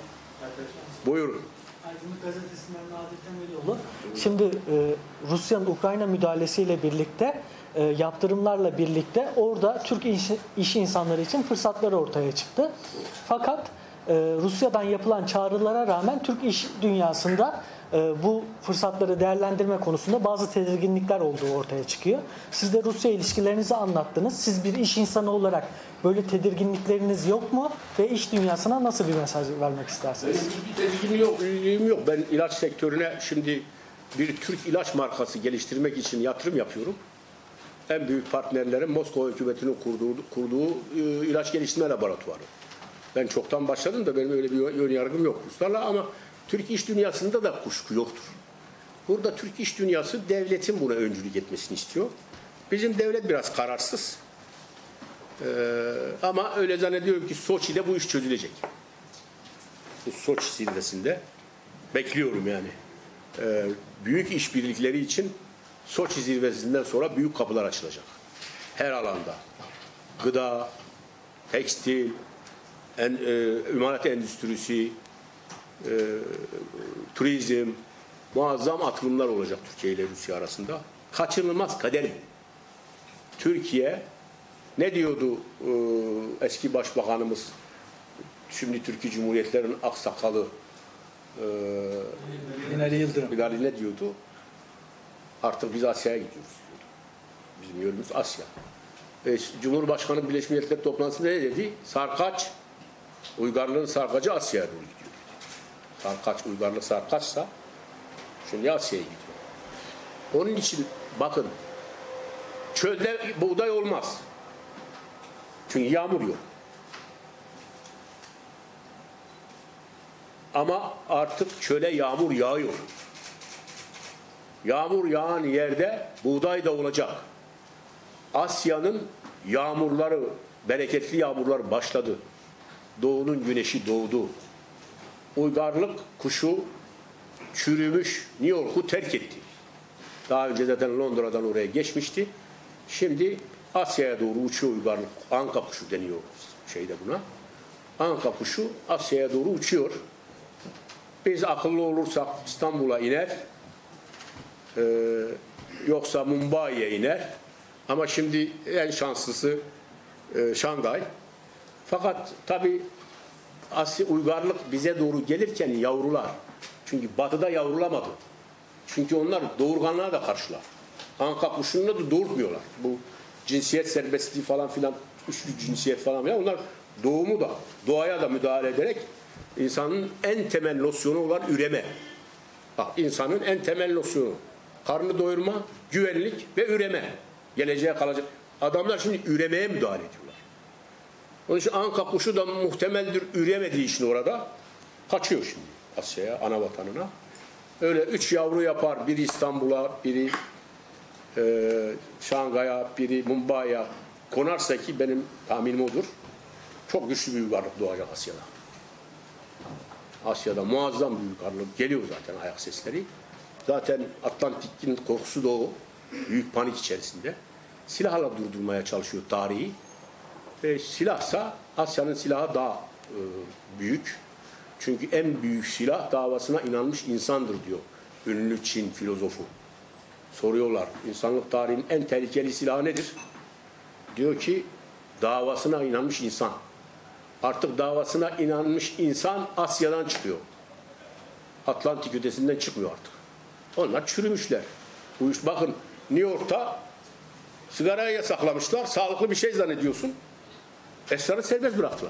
Buyurun. Aydınlık Gazetesi'nden Nadettin Velioğlu. Şimdi e, Rusya'nın Ukrayna müdahalesiyle birlikte e, yaptırımlarla birlikte orada Türk iş, iş insanları için fırsatlar ortaya çıktı. Fakat e, Rusya'dan yapılan çağrılara rağmen Türk iş dünyasında e, bu fırsatları değerlendirme konusunda bazı tedirginlikler olduğu ortaya çıkıyor. Siz de Rusya ilişkilerinizi anlattınız. Siz bir iş insanı olarak böyle tedirginlikleriniz yok mu? Ve iş dünyasına nasıl bir mesaj vermek istersiniz? Bir tedirginliğim yok, yok. Ben ilaç sektörüne şimdi bir Türk ilaç markası geliştirmek için yatırım yapıyorum. En büyük partnerlerim Moskova hükümetinin kurduğu, kurduğu e, ilaç geliştirme laboratuvarı. Ben çoktan başladım da benim öyle bir ön yargım yok Ruslarla ama Türk iş dünyasında da kuşku yoktur. Burada Türk iş dünyası devletin buna öncülük etmesini istiyor. Bizim devlet biraz kararsız. Ee, ama öyle zannediyorum ki Soçi'de bu iş çözülecek. Bu Soçi zirvesinde bekliyorum yani. Ee, büyük işbirlikleri için Soçi zirvesinden sonra büyük kapılar açılacak. Her alanda. Gıda, tekstil, en, e, imalat endüstrisi, e, turizm, muazzam atılımlar olacak Türkiye ile Rusya arasında. Kaçınılmaz kader. Türkiye ne diyordu e, eski başbakanımız, şimdi Türkiye Cumhuriyetlerinin aksakalı e, Binali Yıldırım. Binali ne diyordu? Artık biz Asya'ya gidiyoruz diyordu. Bizim yönümüz Asya. E, Cumhurbaşkanı Birleşmiş Milletler toplantısında ne dedi? Sarkaç, uygarlığın sarkacı Asya'ya doğru gidiyor. Sarkaç, uygarlık sarkaçsa şimdi Asya'ya gidiyor. Onun için bakın, çölde buğday olmaz. Çünkü yağmur yok. Ama artık çöle yağmur yağıyor. Yağmur yağan yerde buğday da olacak. Asya'nın yağmurları, bereketli yağmurlar başladı. Doğunun güneşi doğdu. Uygarlık kuşu çürümüş New York'u terk etti. Daha önce zaten Londra'dan oraya geçmişti. Şimdi Asya'ya doğru uçuyor uygarlık. Anka kuşu deniyor şeyde buna. Anka kuşu Asya'ya doğru uçuyor. Biz akıllı olursak İstanbul'a iner. Ee, yoksa Mumbai'ye iner. Ama şimdi en şanslısı e, Şangay. Fakat tabii Asya uygarlık bize doğru gelirken yavrular. Çünkü batıda yavrulamadı. Çünkü onlar doğurganlığa da karşılar. Anka kuşunu da doğurtmuyorlar. Bu cinsiyet serbestliği falan filan, üçlü cinsiyet falan filan, onlar doğumu da, doğaya da müdahale ederek insanın en temel nosyonu olan üreme. Bak, insanın en temel nosyonu. Karnı doyurma, güvenlik ve üreme. Geleceğe kalacak. Adamlar şimdi üremeye müdahale ediyorlar. Onun için Anka kuşu da muhtemeldir üremediği için orada kaçıyor şimdi Asya'ya, ana vatanına. Öyle üç yavru yapar. Biri İstanbul'a, biri e, Şangay'a, biri Mumbai'ye konarsa, ki benim tahminim odur, çok güçlü bir uygarlık doğacak Asya'da. Asya'da muazzam bir uygarlık geliyor zaten, ayak sesleri. Zaten Atlantik'in korkusu da o. Büyük panik içerisinde. Silahla durdurmaya çalışıyor tarihi. E, silahsa Asya'nın silahı daha e, büyük. Çünkü en büyük silah davasına inanmış insandır diyor ünlü Çin filozofu. Soruyorlar, insanlık tarihinin en tehlikeli silahı nedir? Diyor ki davasına inanmış insan. Artık davasına inanmış insan Asya'dan çıkıyor. Atlantik ötesinden çıkmıyor artık. Onlar çürümüşler. Bu iş, bakın New York'ta sigarayı yasaklamışlar. Sağlıklı bir şey zannediyorsun. Esrarı serbest bıraktılar.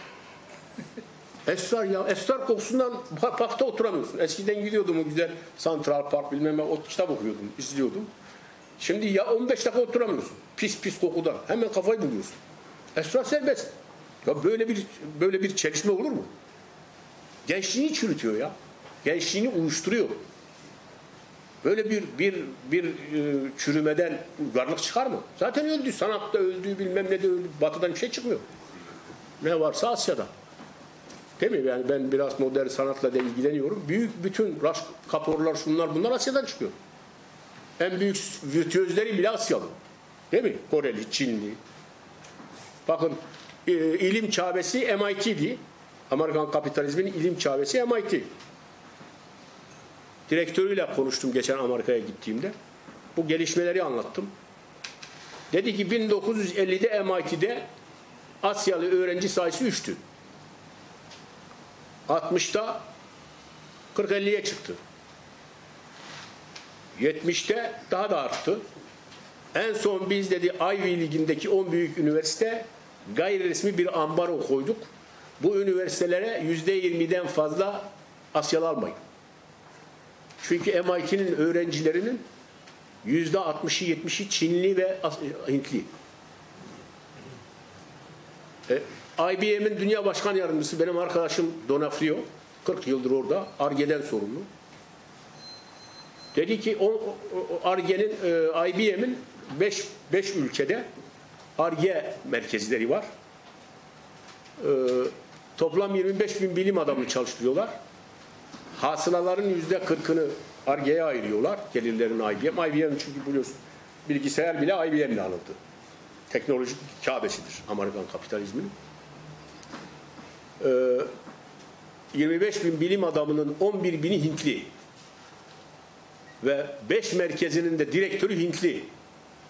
Esrar ya, esrar kokusundan parkta oturamıyorsun. Eskiden gidiyordum o güzel Central Park bilmem ne, o kitap okuyordum, izliyordum. Şimdi ya on beş dakika oturamıyorsun. Pis pis kokudan. Hemen kafayı buluyorsun. Esrar serbest. Ya böyle bir böyle bir çelişme olur mu? Gençliğini çürütüyor ya. Gençliğini uyuşturuyor. Böyle bir bir bir e, çürümeden uygarlık çıkar mı? Zaten öldü. Sanatta öldü, bilmem ne de öldü. Batıdan bir şey çıkmıyor. Ne varsa Asya'da. Değil mi? Yani ben biraz modern sanatla da ilgileniyorum. Büyük bütün Raş Kaporlar, şunlar bunlar Asya'dan çıkıyor. En büyük virtüözleri bile Asyalı. Değil mi? Koreli, Çinli. Bakın e, ilim çağbesi M I T'di. Amerikan kapitalizmin ilim çağbesi M I T. Direktörüyle konuştum geçen Amerika'ya gittiğimde. Bu gelişmeleri anlattım. Dedi ki bin dokuz yüz ellide M I T'de Asyalı öğrenci sayısı üçtü. altmışta kırk elliye çıktı. yetmişte daha da arttı. En son biz dedi Ivy Ligi'ndeki on büyük üniversite gayri resmi bir ambargo koyduk. Bu üniversitelere yüzde yirmiden fazla Asyalı almayın. Çünkü M I T'nin öğrencilerinin yüzde altmışı yetmişi Çinli ve Hintli. E, I B M'in Dünya Başkan Yardımcısı benim arkadaşım Donofrio, kırk yıldır orada, Ar-Ge'den sorumlu. Dedi ki o Ar-Ge'nin, e, I B M'in beş ülkede Ar-Ge merkezleri var. E, toplam yirmi beş bin bilim adamını çalıştırıyorlar. Hasılaların yüzde kırkını Ar-Ge'ye ayırıyorlar. Gelirlerin I B M. I B M çünkü biliyorsun bilgisayar bile I B M'le alındı. Teknolojik kâbesidir Amerikan kapitalizmin. Ee, yirmi beş bin bilim adamının on bir bini Hintli. Ve beş merkezinin de direktörü Hintli.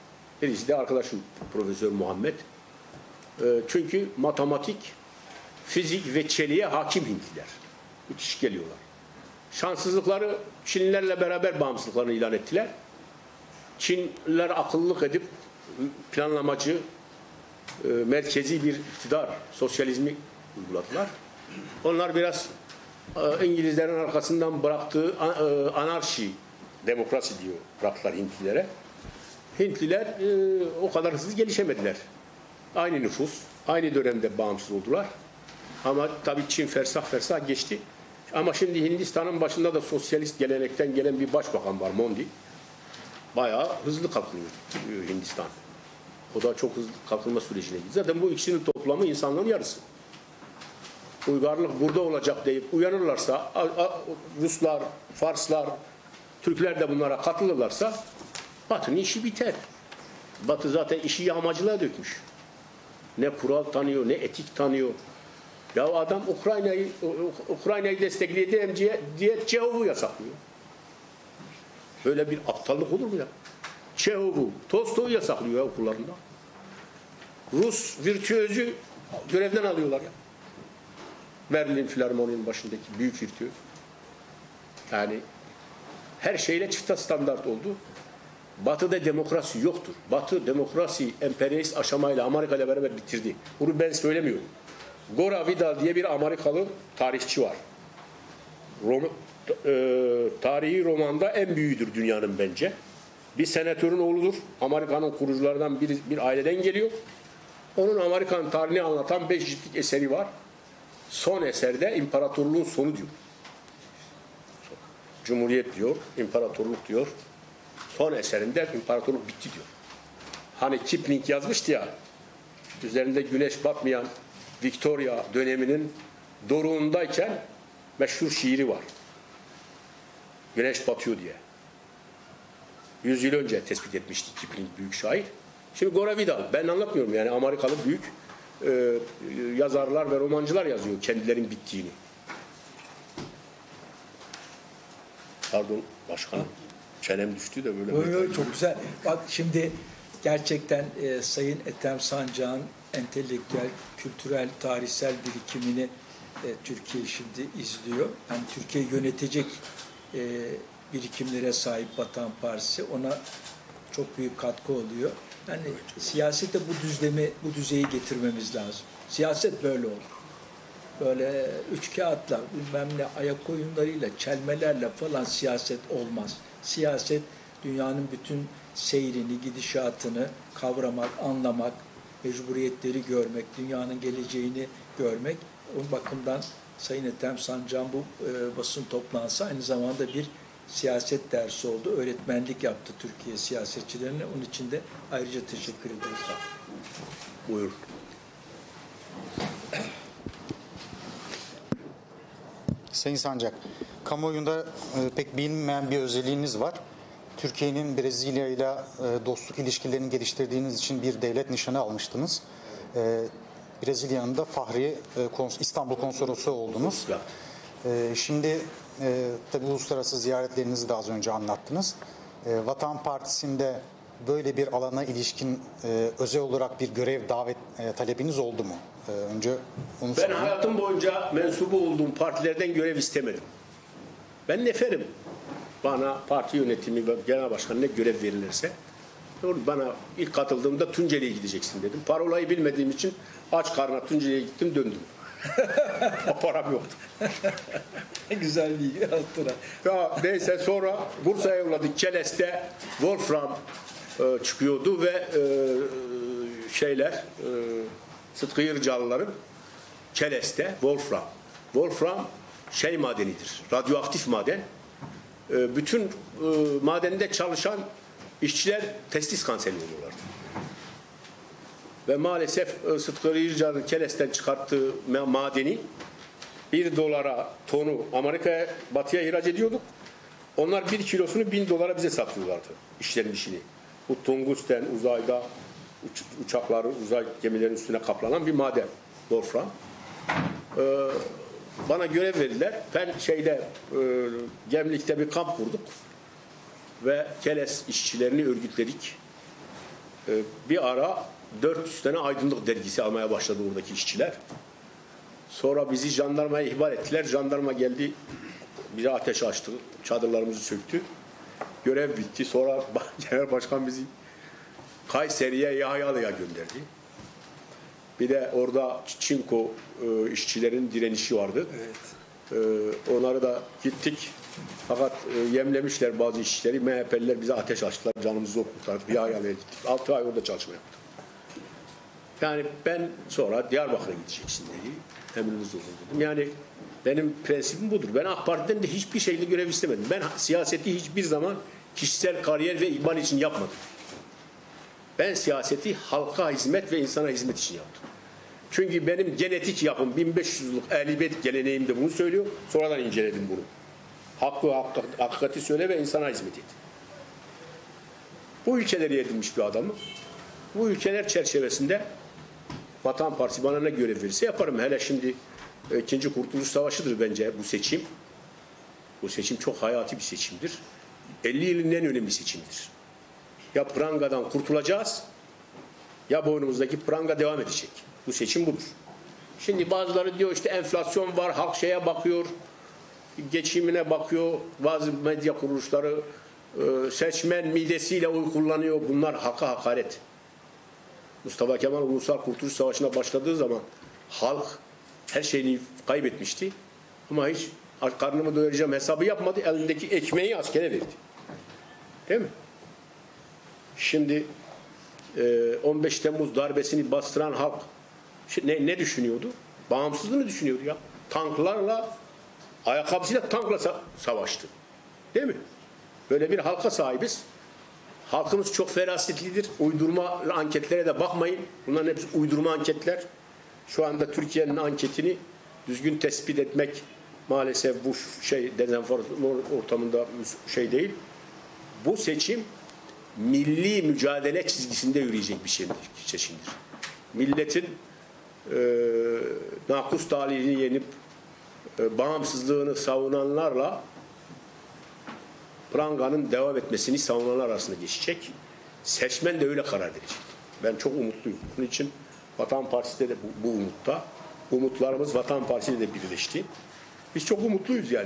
Birisi de arkadaşım Profesör Muhammed. E, çünkü matematik, fizik ve çeliğe hakim Hintliler. Müthiş geliyorlar. Şanssızlıkları Çinlilerle beraber bağımsızlıklarını ilan ettiler. Çinliler akıllılık edip planlamacı, e, merkezi bir iktidar, sosyalizmi uyguladılar. Onlar biraz e, İngilizlerin arkasından bıraktığı e, anarşi, demokrasi diyor, bıraktılar Hintlilere. Hintliler e, o kadar hızlı gelişemediler. Aynı nüfus, aynı dönemde bağımsız oldular. Ama tabii Çin fersah fersah geçti. Ama şimdi Hindistan'ın başında da sosyalist gelenekten gelen bir başbakan var, Modi. Bayağı hızlı kalkınıyor Hindistan. O da çok hızlı kalkınma sürecine gidiyor. Zaten bu ikisinin toplamı insanların yarısı. Uygarlık burada olacak deyip uyanırlarsa, Ruslar, Farslar, Türkler de bunlara katılırlarsa Batı'nın işi biter. Batı zaten işi yağmacılığa dökmüş. Ne kural tanıyor, ne etik tanıyor. Ya adam Ukrayna'yı Ukrayna'yı desteklediği diye, diye Çehov'u yasaklıyor. Böyle bir aptallık olur mu ya? Çehov'u, Tolstoy'u yasaklıyor ya okullarında. Rus virtüözü görevden alıyorlar ya. Berlin Filarmoni'nin başındaki büyük virtüöz. Yani her şeyle çifte standart oldu. Batı'da demokrasi yoktur. Batı demokrasi emperyalist aşamayla Amerika ile beraber bitirdi. Bunu ben söylemiyorum. Gore Vidal diye bir Amerikalı tarihçi var. Rom, e, tarihi romanda en büyüğüdür dünyanın bence. Bir senatörün oğludur. Amerika'nın kurucularından bir, bir aileden geliyor. Onun Amerikan tarihini anlatan beş ciltlik eseri var. Son eserde imparatorluğun sonu diyor. Cumhuriyet diyor, imparatorluk diyor. Son eserinde imparatorluk bitti diyor. Hani Kipling yazmıştı ya, üzerinde güneş batmayan Victoria döneminin doruğundayken meşhur şiiri var. Güneş batıyor diye. Yüz yıl önce tespit etmişti Kipling, büyük şair. Şimdi Gore Vidal, ben anlatmıyorum yani, Amerikalı büyük e, yazarlar ve romancılar yazıyor kendilerinin bittiğini. Pardon başkanım, çenem düştü de böyle. Yo, yo, çok güzel. Bak şimdi gerçekten e, Sayın Ethem Sancak'ın entelektüel, kültürel, tarihsel birikimini e, Türkiye şimdi izliyor. Yani Türkiye yönetecek e, birikimlere sahip Vatan Partisi, ona çok büyük katkı oluyor. Yani siyasete bu düzlemi, bu düzeyi getirmemiz lazım. Siyaset böyle olur. Böyle üç kağıtla, bilmem ne ayak oyunlarıyla, çelmelerle falan siyaset olmaz. Siyaset dünyanın bütün seyrini, gidişatını kavramak, anlamak, mecburiyetleri görmek, dünyanın geleceğini görmek. O bakımdan Sayın Ethem Sancak'ın bu e, basın toplantısı aynı zamanda bir siyaset dersi oldu. Öğretmenlik yaptı Türkiye siyasetçilerine. Onun için de ayrıca teşekkür ediyoruz. Buyur. Sayın Sancak, kamuoyunda e, pek bilinmeyen bir özelliğiniz var. Türkiye'nin Brezilya ile e, dostluk ilişkilerini geliştirdiğiniz için bir devlet nişanı almıştınız. E, Brezilya'nın da Fahri e, kons İstanbul Konsolosu oldunuz. E, şimdi e, tabii uluslararası ziyaretlerinizi de az önce anlattınız. E, Vatan Partisi'nde böyle bir alana ilişkin e, özel olarak bir görev davet e, talebiniz oldu mu? E, önce onu Ben sorayım. hayatım boyunca mensubu olduğum partilerden görev istemedim. Ben neferim. Bana parti yönetimi ve genel başkan ne görev verilirse, bana ilk katıldığımda Tunceli'ye gideceksin dedim. Parolayı bilmediğim için aç karnına Tunceli'ye gittim, döndüm. Param yoktu. Güzel bir hatıra. Ya neyse, sonra Bursa'ya yolladık. Keles'te Wolfram e, çıkıyordu ve e, şeyler e, Sıtkı Yırcalıların Keles'te Wolfram. Wolfram şey madenidir. Radyoaktif maden. E, bütün e, madende çalışan işçiler testis kanseri oluyorlardı. Ve maalesef e, Sıtkı Yırcalı'nın Keles'ten çıkarttığı madeni bir dolara tonu Amerika'ya, batıya ihraç ediyorduk. Onlar bir kilosunu bin dolara bize satıyorlardı. İşlerin işini. Bu tungsten uzayda uç, uçakları, uzay gemilerinin üstüne kaplanan bir maden. Wolfram. Ee, bana görev verdiler. Ben şeyde e, Gemlik'te bir kamp kurduk. Ve Keles işçilerini örgütledik. e, bir ara dört yüz tane aydınlık dergisi almaya başladı oradaki işçiler. Sonra bizi jandarmaya ihbar ettiler. Jandarma geldi, bize ateş açtı, çadırlarımızı söktü. Görev bitti. Sonra Genel Başkan bizi Kayseri'ye, Yahyalı'ya gönderdi. Bir de orada çinko e, işçilerin direnişi vardı. Evet. E, onları da gittik. Fakat e, yemlemişler bazı işçileri. M H P'liler bize ateş açtılar. Canımızı zor kurtardık. Yahyalı'ya gittik. altı ay orada çalışma yaptık. Yani ben sonra Diyarbakır'a gideceksin dedi. Emriniz olun dedim. Yani benim prensibim budur. Ben AK Parti'den de hiçbir şeyle görev istemedim. Ben siyaseti hiçbir zaman kişisel kariyer ve ikbal için yapmadım. Ben siyaseti halka hizmet ve insana hizmet için yaptım. Çünkü benim genetik yapım bin beş yüz yıllık ehlibet geleneğim de bunu söylüyor. Sonradan inceledim bunu. Hakkı, hakkı, hakikati söyle ve insana hizmet et. Bu ülkeleri edinmiş bir adamım. Bu ülkeler çerçevesinde Vatan Partisi bana ne görev verirse yaparım. Hele şimdi ikinci Kurtuluş Savaşı'dır bence bu seçim. Bu seçim çok hayati bir seçimdir. elli yılın en önemli seçimidir. Ya prangadan kurtulacağız ya boynumuzdaki pranga devam edecek. Bu seçim budur. Şimdi bazıları diyor işte enflasyon var, halk şeye bakıyor, geçimine bakıyor, bazı medya kuruluşları seçmen midesiyle oy kullanıyor. Bunlar halka hakaret. Mustafa Kemal Ulusal Kurtuluş Savaşı'na başladığı zaman halk her şeyini kaybetmişti. Ama hiç karnımı doyuracağım hesabı yapmadı. Elindeki ekmeği askere verdi. Değil mi? Şimdi on beş Temmuz darbesini bastıran halk ne, ne düşünüyordu? Bağımsızlığını düşünüyordu ya. Tanklarla, ayakkabısıyla tankla savaştı. Değil mi? Böyle bir halka sahibiz. Halkımız çok ferasetlidir. Uydurma anketlere de bakmayın. Bunların hepsi uydurma anketler. Şu anda Türkiye'nin anketini düzgün tespit etmek maalesef bu şey dezenformasyon ortamında şey değil. Bu seçim milli mücadele çizgisinde yürüyecek bir şeydir, seçimdir. Milletin e, nakus talihini yenip e, bağımsızlığını savunanlarla pranganın devam etmesini savunanlar arasında geçecek. Seçmen de öyle karar verecek. Ben çok umutluyum. Bunun için Vatan Partisi de, de bu, bu umutta. Umutlarımız Vatan Partisi de birleşti. Biz çok umutluyuz yani.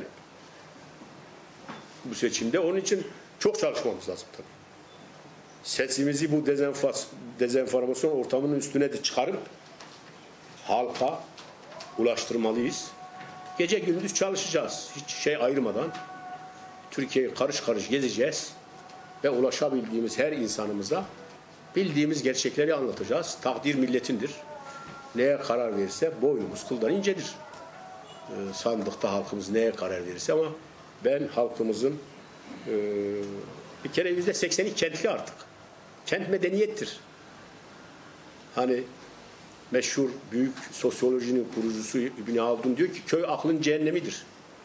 Bu seçimde. Onun için çok çalışmamız lazım tabii. Sesimizi bu dezenformasyon ortamının üstüne de çıkarıp halka ulaştırmalıyız. Gece gündüz çalışacağız. Hiç şey ayırmadan Türkiye'yi karış karış gezeceğiz ve ulaşabildiğimiz her insanımıza bildiğimiz gerçekleri anlatacağız. Takdir milletindir. Neye karar verirse boynumuz kıldan incedir. Ee, sandıkta halkımız neye karar verirse ama ben halkımızın e, bir kere yüzde sekseni kentli artık. Kent medeniyettir. Hani meşhur büyük sosyolojinin kurucusu İbn Haldun diyor ki köy aklın cehennemidir.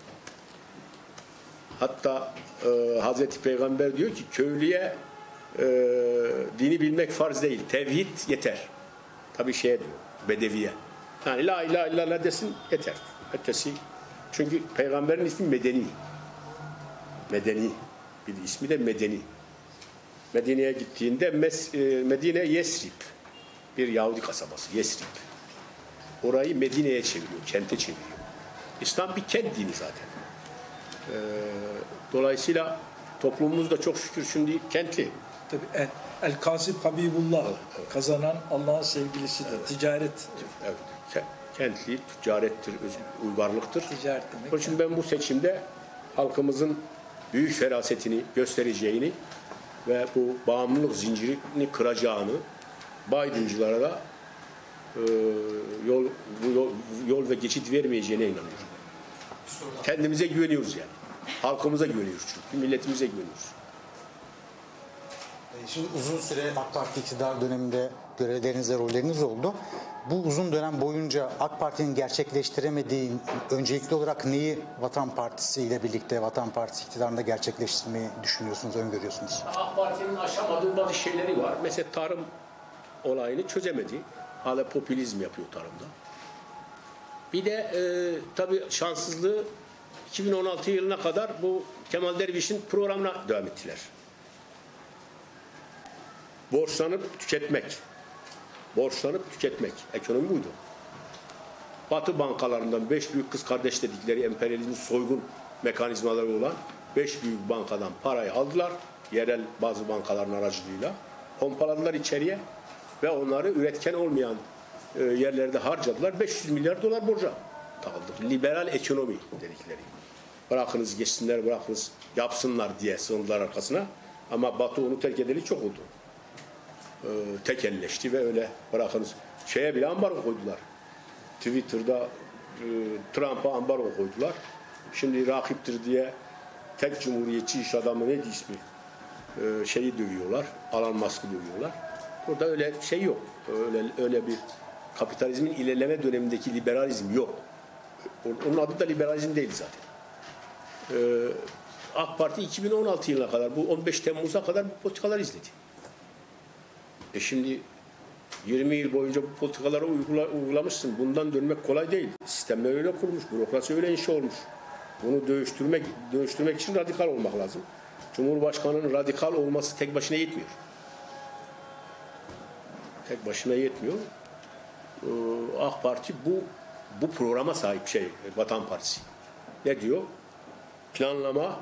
Hatta e, Hazreti Peygamber diyor ki köylüye e, dini bilmek farz değil. Tevhid yeter. Tabii şeye diyor. Bedeviye. Yani la ilahe illallah desin yeter. Ötesi. Çünkü Peygamberin ismi Medeni. Medeni. Bir ismi de Medeni. Medine'ye gittiğinde Mes, e, Medine Yesrib. Bir Yahudi kasabası. Yesrib. Orayı Medine'ye çeviriyor. Kente çeviriyor. İslam bir kent dini zaten. E, dolayısıyla toplumumuz da çok şükür şimdi kentli. Tabii El, El Kasip Habibullah. Evet, evet. Kazanan Allah'ın sevgilisidir. Evet. Ticaret. Evet. Kentli, ticarettir, uygarlıktır. Ticaret demek. Onun için ben bu seçimde halkımızın büyük ferasetini göstereceğini ve bu bağımlılık zincirini kıracağını, Biden'cılara da e, yol, bu yol, yol ve geçit vermeyeceğine inanıyorum. Kendimize güveniyoruz yani. Halkımıza güveniyoruz çünkü. Milletimize güveniyoruz. Şimdi uzun süre AK Parti iktidar döneminde görevlerinizde rolleriniz oldu. Bu uzun dönem boyunca AK Parti'nin gerçekleştiremediği öncelikli olarak neyi Vatan Partisi ile birlikte Vatan Partisi iktidarında gerçekleştirmeyi düşünüyorsunuz, öngörüyorsunuz? AK Parti'nin aşamadığı bazı şeyleri var. Mesela tarım olayını çözemedi. Hala popülizm yapıyor tarımda. Bir de e, tabii şanssızlığı iki bin on altı yılına kadar bu Kemal Derviş'in programına devam ettiler. Borçlanıp tüketmek. Borçlanıp tüketmek. Ekonomi buydu. Batı bankalarından beş büyük kız kardeş dedikleri emperyalizmin soygun mekanizmaları olan beş büyük bankadan parayı aldılar. Yerel bazı bankaların aracılığıyla. Pompaladılar içeriye ve onları üretken olmayan e, yerlerde harcadılar. beş yüz milyar dolar borca takıldık. Liberal ekonomi dedikleri. Bırakınız geçsinler, bırakınız yapsınlar diye sığındılar arkasına. Ama Batı onu terk edeli çok oldu. E, tekelleşti ve öyle bırakınız. Şeye bile ambargo koydular. Twitter'da e, Trump'a ambargo koydular. Şimdi rakiptir diye tek cumhuriyetçi iş adamı neydi ismi? E, şeyi dövüyorlar. Alan Musk'ı dövüyorlar. Burada öyle şey yok. Öyle öyle bir kapitalizmin ilerleme dönemindeki liberalizm yok. Onun adı da liberalizm değil zaten. E, AK Parti iki bin on altı yılına kadar, bu on beş Temmuz'a kadar bu politikalar izledi. E şimdi yirmi yıl boyunca bu politikaları uygula, uygulamışsın. Bundan dönmek kolay değil. Sistemler öyle kurmuş, bürokrasi öyle inşa olmuş. Bunu dönüştürmek, dönüştürmek için radikal olmak lazım. Cumhurbaşkanının radikal olması tek başına yetmiyor. Tek başına yetmiyor. Ee, AK Parti bu bu programa sahip şey, Vatan Partisi. Ne diyor? Planlama,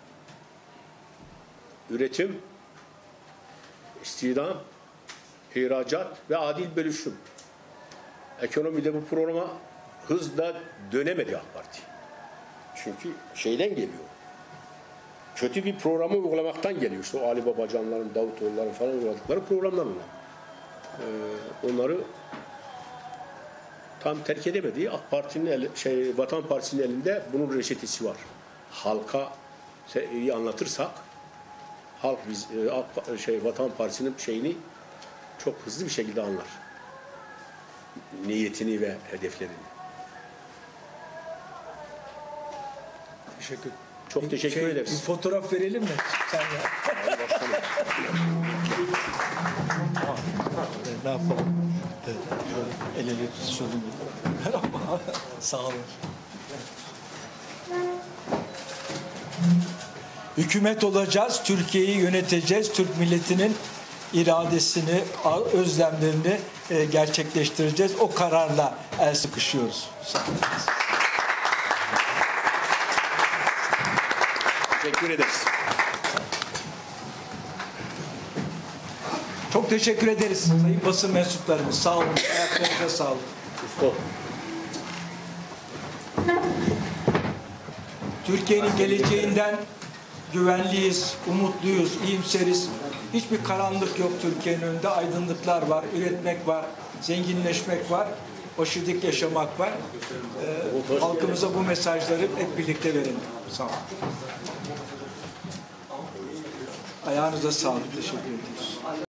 üretim, istihdam, ihracat ve adil bölüşüm. Ekonomide bu programa hızla dönemedi AK Parti. Çünkü şeyden geliyor. Kötü bir programı uygulamaktan geliyor. İşte o Ali Babacanların, Davutoğulların falan uyguladıkları programlar onlar. Ee, onları tam terk edemediği AK Parti'nin eli, şey Vatan Partisi'nin elinde bunun reçetesi var. Halka iyi anlatırsak halk biz e, şey Vatan Partisi'nin şeyini çok hızlı bir şekilde anlar. Niyetini ve hedeflerini. Teşekkür Çok teşekkür şey, ederiz. Bir fotoğraf verelim mi? Sen ya. Ne yapalım? Evet, şöyle el ele tutuşalım. Merhaba. Sağ olun. Hükümet olacağız, Türkiye'yi yöneteceğiz, Türk milletinin iradesini, özlemlerini gerçekleştireceğiz. O kararla el sıkışıyoruz. Sağ olun. Teşekkür ederiz. Çok teşekkür ederiz sayın basın mensuplarımız. Sağ olun. Ayaklarınıza sağlık. Türkiye'nin geleceğinden güvenliyiz, umutluyuz, iyimseriz. Hiçbir karanlık yok Türkiye'nin önünde. Aydınlıklar var, üretmek var, zenginleşmek var, hoşgörülük yaşamak var. Ee, halkımıza bu mesajları hep birlikte verelim. Sağ olun. Ayağınıza sağlık. Teşekkür ediyoruz.